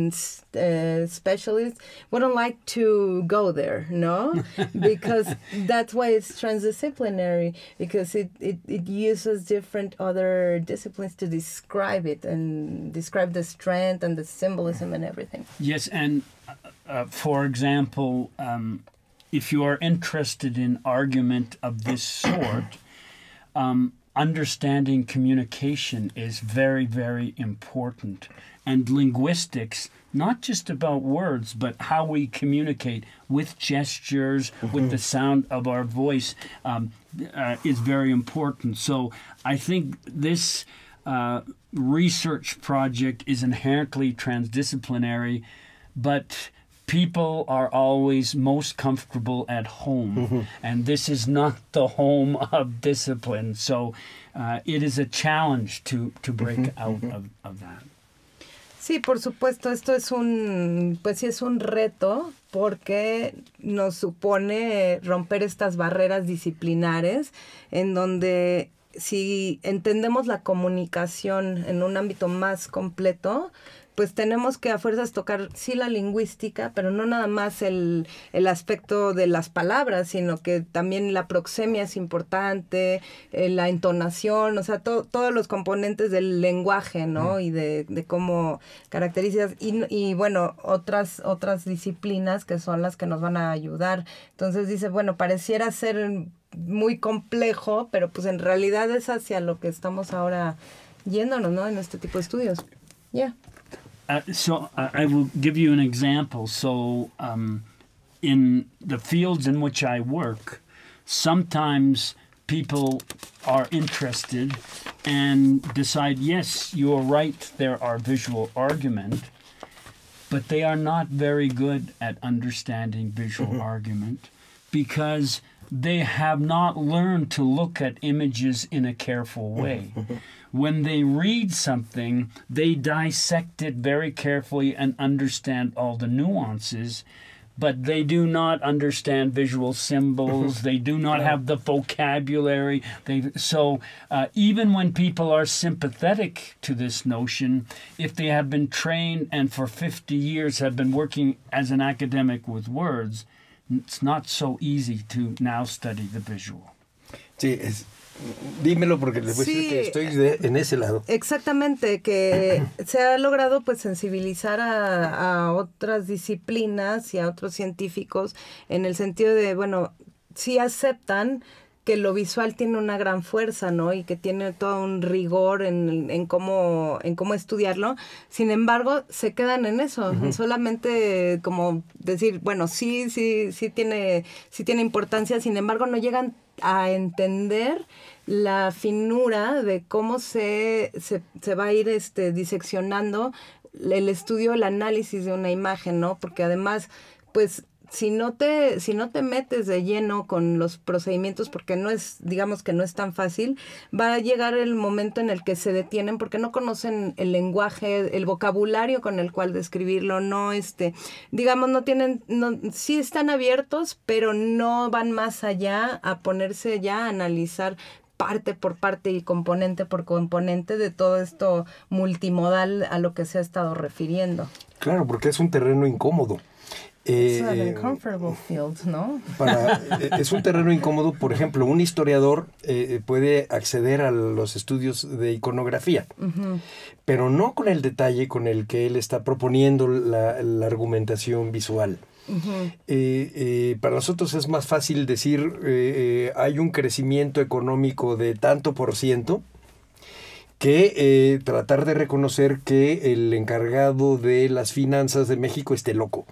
specialists wouldn't like to go there, no? Because that's why it's transdisciplinary, because it uses different other disciplines to describe it and describe the strength and the symbolism and everything. Yes, and for example, if you are interested in argument of this sort, understanding communication is very, very important. And linguistics, not just about words, but how we communicate with gestures, with the sound of our voice, is very important. So I think this research project is inherently transdisciplinary, but people are always most comfortable at home, and this is not the home of discipline. So it is a challenge to break out of that. Sí, por supuesto, esto es un reto porque nos supone romper estas barreras disciplinares en donde si entendemos la comunicación en un ámbito más completo, pues tenemos que a fuerzas tocar, sí, la lingüística, pero no nada más el aspecto de las palabras, sino que también la proxemia es importante, la entonación, o sea, todos los componentes del lenguaje, ¿no? Y de cómo caracterizas, y bueno, otras disciplinas que son las que nos van a ayudar. Entonces dice, bueno, pareciera ser muy complejo, pero pues en realidad es hacia lo que estamos ahora yéndonos, ¿no? En este tipo de estudios. Yeah. I will give you an example. So in the fields in which I work, sometimes people are interested and decide, yes, you're right, there are visual argument, but they are not very good at understanding visual argument because they have not learned to look at images in a careful way. When they read something, they dissect it very carefully and understand all the nuances, but they do not understand visual symbols. They do not have the vocabulary. So even when people are sympathetic to this notion, if they have been trained and for 50 years have been working as an academic with words, it's not so easy to now study the visual. Sí, dímelo porque les voy a decir que estoy en ese lado. Exactamente, que se ha logrado pues sensibilizar a otras disciplinas y a otros científicos en el sentido de, bueno, sí aceptan que lo visual tiene una gran fuerza, ¿no? Y que tiene todo un rigor en cómo estudiarlo. Sin embargo, se quedan en eso. Solamente como decir, bueno, sí tiene importancia. Sin embargo, no llegan a entender la finura de cómo se va a ir diseccionando el estudio, el análisis de una imagen, ¿no? Porque además, pues, si no te metes de lleno con los procedimientos, porque digamos que no es tan fácil, va a llegar el momento en el que se detienen porque no conocen el lenguaje, el vocabulario con el cual describirlo, digamos, sí están abiertos, pero no van más allá a ponerse ya a analizar parte por parte y componente por componente de todo esto multimodal a lo que se ha estado refiriendo. Claro, porque es un terreno incómodo. It's an uncomfortable field, ¿no? Es un terreno incómodo. Por ejemplo, un historiador puede acceder a los estudios de iconografía, pero no con el detalle con el que él está proponiendo la argumentación visual. Para nosotros es más fácil decir hay un crecimiento económico de tanto por ciento, que tratar de reconocer que el encargado de las finanzas de México esté loco.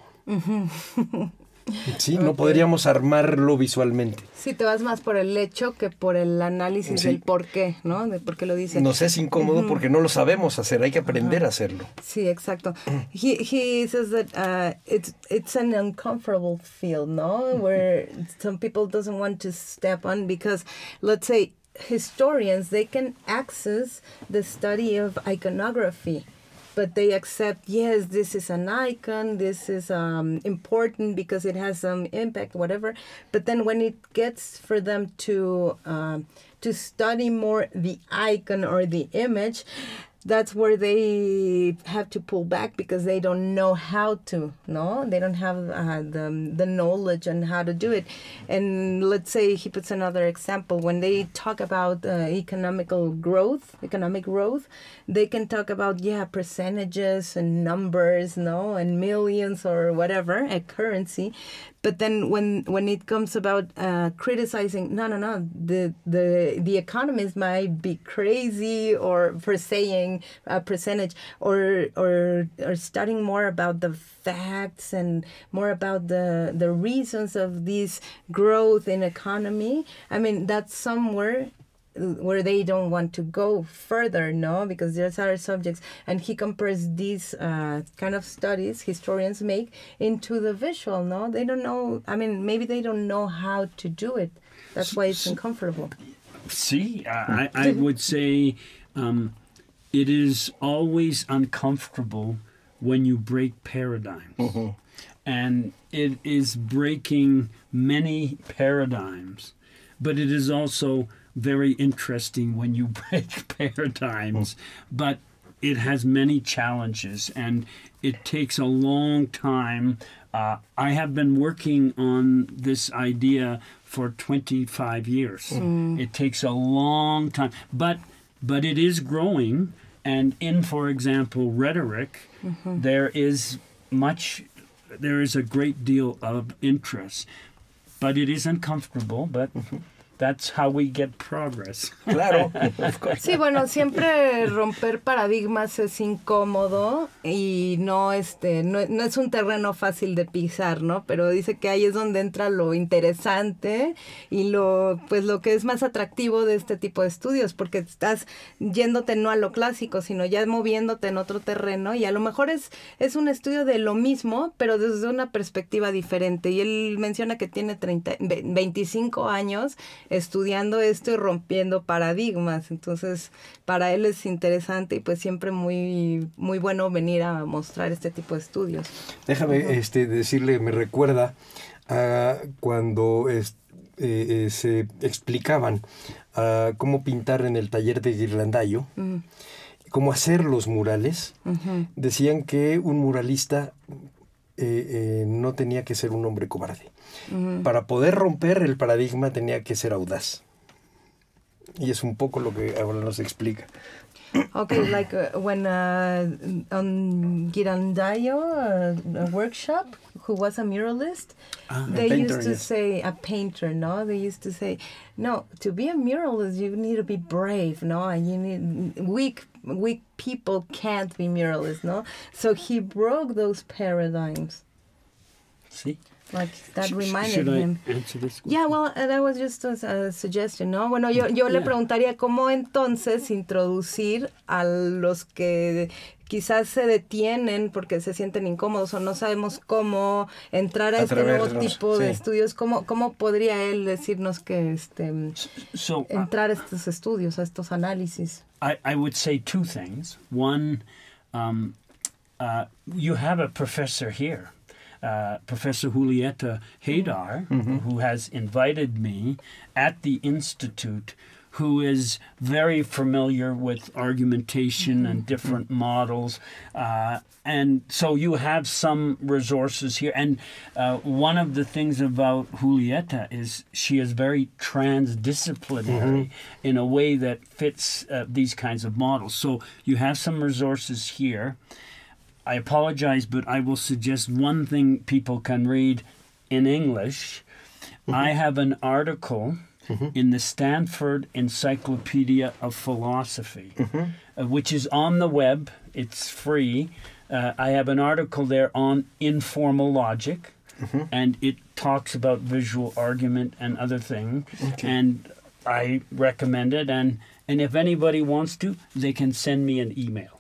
Sí, no podríamos armarlo visualmente. Sí, te vas más por el hecho que por el análisis del por qué, ¿no? De por qué lo dice. Nos es incómodo porque no lo sabemos hacer, hay que aprender a hacerlo. Sí, exacto. He says that it's an uncomfortable field, ¿no? Where some people doesn't want to step on because, let's say, historians, they can access the study of iconography. But they accept, yes, this is an icon, this is important because it has some impact, whatever. But then when it gets for them to study more the icon or the image, that's where they have to pull back because they don't know how to, no? They don't have the knowledge on how to do it. And let's say he puts another example. When they talk about economic growth, they can talk about, percentages and numbers, no? And millions or whatever, a currency. But then when it comes about criticizing, no, the economists might be crazy or for saying a percentage or studying more about the facts and more about the reasons of this growth in economy. I mean, that's somewhere where they don't want to go further, no, because there's other subjects. And he compares these kind of studies historians make into the visual, no? They don't know, I mean, maybe they don't know how to do it. That's why it's uncomfortable. See, I would say it is always uncomfortable when you break paradigms. And it is breaking many paradigms. But it is also very interesting when you break paradigms, but it has many challenges and it takes a long time. I have been working on this idea for 25 years. It takes a long time, but it is growing. And in, for example, rhetoric, there is a great deal of interest, but it is uncomfortable, but that's how we get progress. Claro, of course. Sí, bueno, siempre romper paradigmas es incómodo y no es un terreno fácil de pisar, ¿no? Pero dice que ahí es donde entra lo interesante y lo que es más atractivo de este tipo de estudios, porque estás yéndote no a lo clásico, sino ya moviéndote en otro terreno y a lo mejor es un estudio de lo mismo, pero desde una perspectiva diferente. Y él menciona que tiene 25 años estudiando esto y rompiendo paradigmas. Entonces, para él es interesante y pues siempre muy, muy bueno venir a mostrar este tipo de estudios. Déjame decirle, me recuerda a cuando se explicaban cómo pintar en el taller de Ghirlandaio, cómo hacer los murales. Decían que un muralista no tenía que ser un hombre cobarde. Para poder romper el paradigma tenía que ser audaz. Y es un poco lo que ahora nos explica. Okay, like when on Ghirlandaio, a workshop, who was a muralist, they used to say, a painter, no? They used to say, no, to be a muralist, you need to be brave, no? And you need, weak people can't be muralists, no? So he broke those paradigms. See? Like that reminded should him. I answer this question? Yeah, well, that was just a suggestion, ¿no? Bueno, yo le preguntaría cómo entonces introducir a los que quizás se detienen porque se sienten incómodos o no sabemos cómo entrar a este nuevo tipo de estudios. ¿Cómo podría él decirnos que entrar a estos estudios, a estos análisis? I would say two things. One, you have a professor here. Professor Julieta Haydar, who has invited me at the Institute who is very familiar with argumentation and different models. And so you have some resources here. And one of the things about Julieta is she is very transdisciplinary in a way that fits these kinds of models. So you have some resources here. I apologize, but I will suggest one thing people can read in English. I have an article in the Stanford Encyclopedia of Philosophy, which is on the web. It's free. I have an article there on informal logic, and it talks about visual argument and other things. And I recommend it. And if anybody wants to, they can send me an email.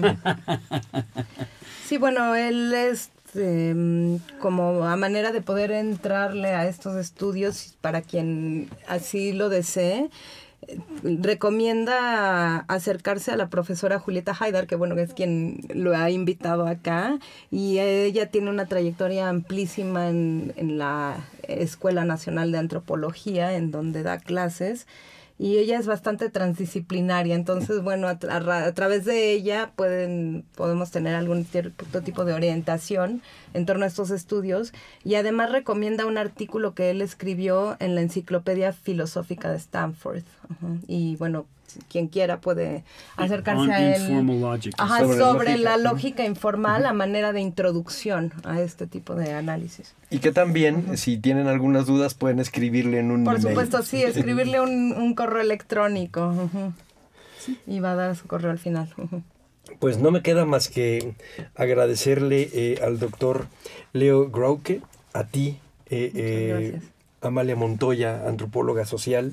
Sí, bueno, él es como a manera de poder entrarle a estos estudios para quien así lo desee. Recomienda acercarse a la profesora Julieta Haidar, que bueno, es quien lo ha invitado acá, y ella tiene una trayectoria amplísima en la Escuela Nacional de Antropología, en donde da clases, y ella es bastante transdisciplinaria. Entonces, bueno, a través de ella podemos tener algún cierto tipo de orientación en torno a estos estudios, y además recomienda un artículo que él escribió en la Enciclopedia Filosófica de Stanford. Y bueno, quien quiera puede acercarse a él. Sobre la lógica informal, a manera de introducción a este tipo de análisis. Y que también, si tienen algunas dudas, pueden escribirle en un email. Por supuesto, sí, escribirle un correo electrónico. Y va a dar su correo al final. Pues no me queda más que agradecerle al doctor Leo Grauke, a ti, Amalia Montoya, antropóloga social.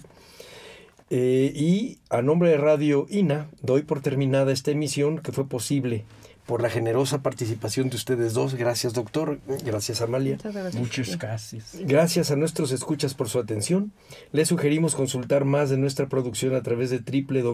Y a nombre de Radio INA doy por terminada esta emisión, que fue posible por la generosa participación de ustedes dos. Gracias, doctor. Gracias, Amalia. Muchas gracias. Gracias a nuestros escuchas por su atención. Les sugerimos consultar más de nuestra producción a través de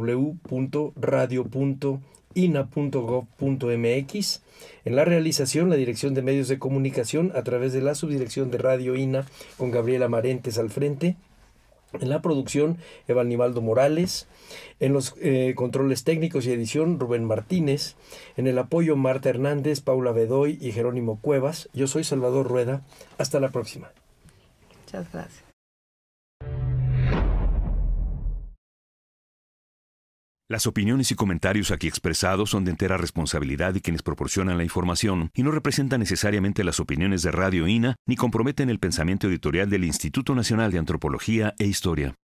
www.radio.ina.gov.mx. En la realización, la Dirección de Medios de Comunicación a través de la Subdirección de Radio INA con Gabriela Marentes al frente. En la producción, Evalnivaldo Morales. En los controles técnicos y edición, Rubén Martínez. En el apoyo, Marta Hernández, Paula Bedoy y Jerónimo Cuevas. Yo soy Salvador Rueda. Hasta la próxima. Muchas gracias. Las opiniones y comentarios aquí expresados son de entera responsabilidad de quienes proporcionan la información y no representan necesariamente las opiniones de Radio INA ni comprometen el pensamiento editorial del Instituto Nacional de Antropología e Historia.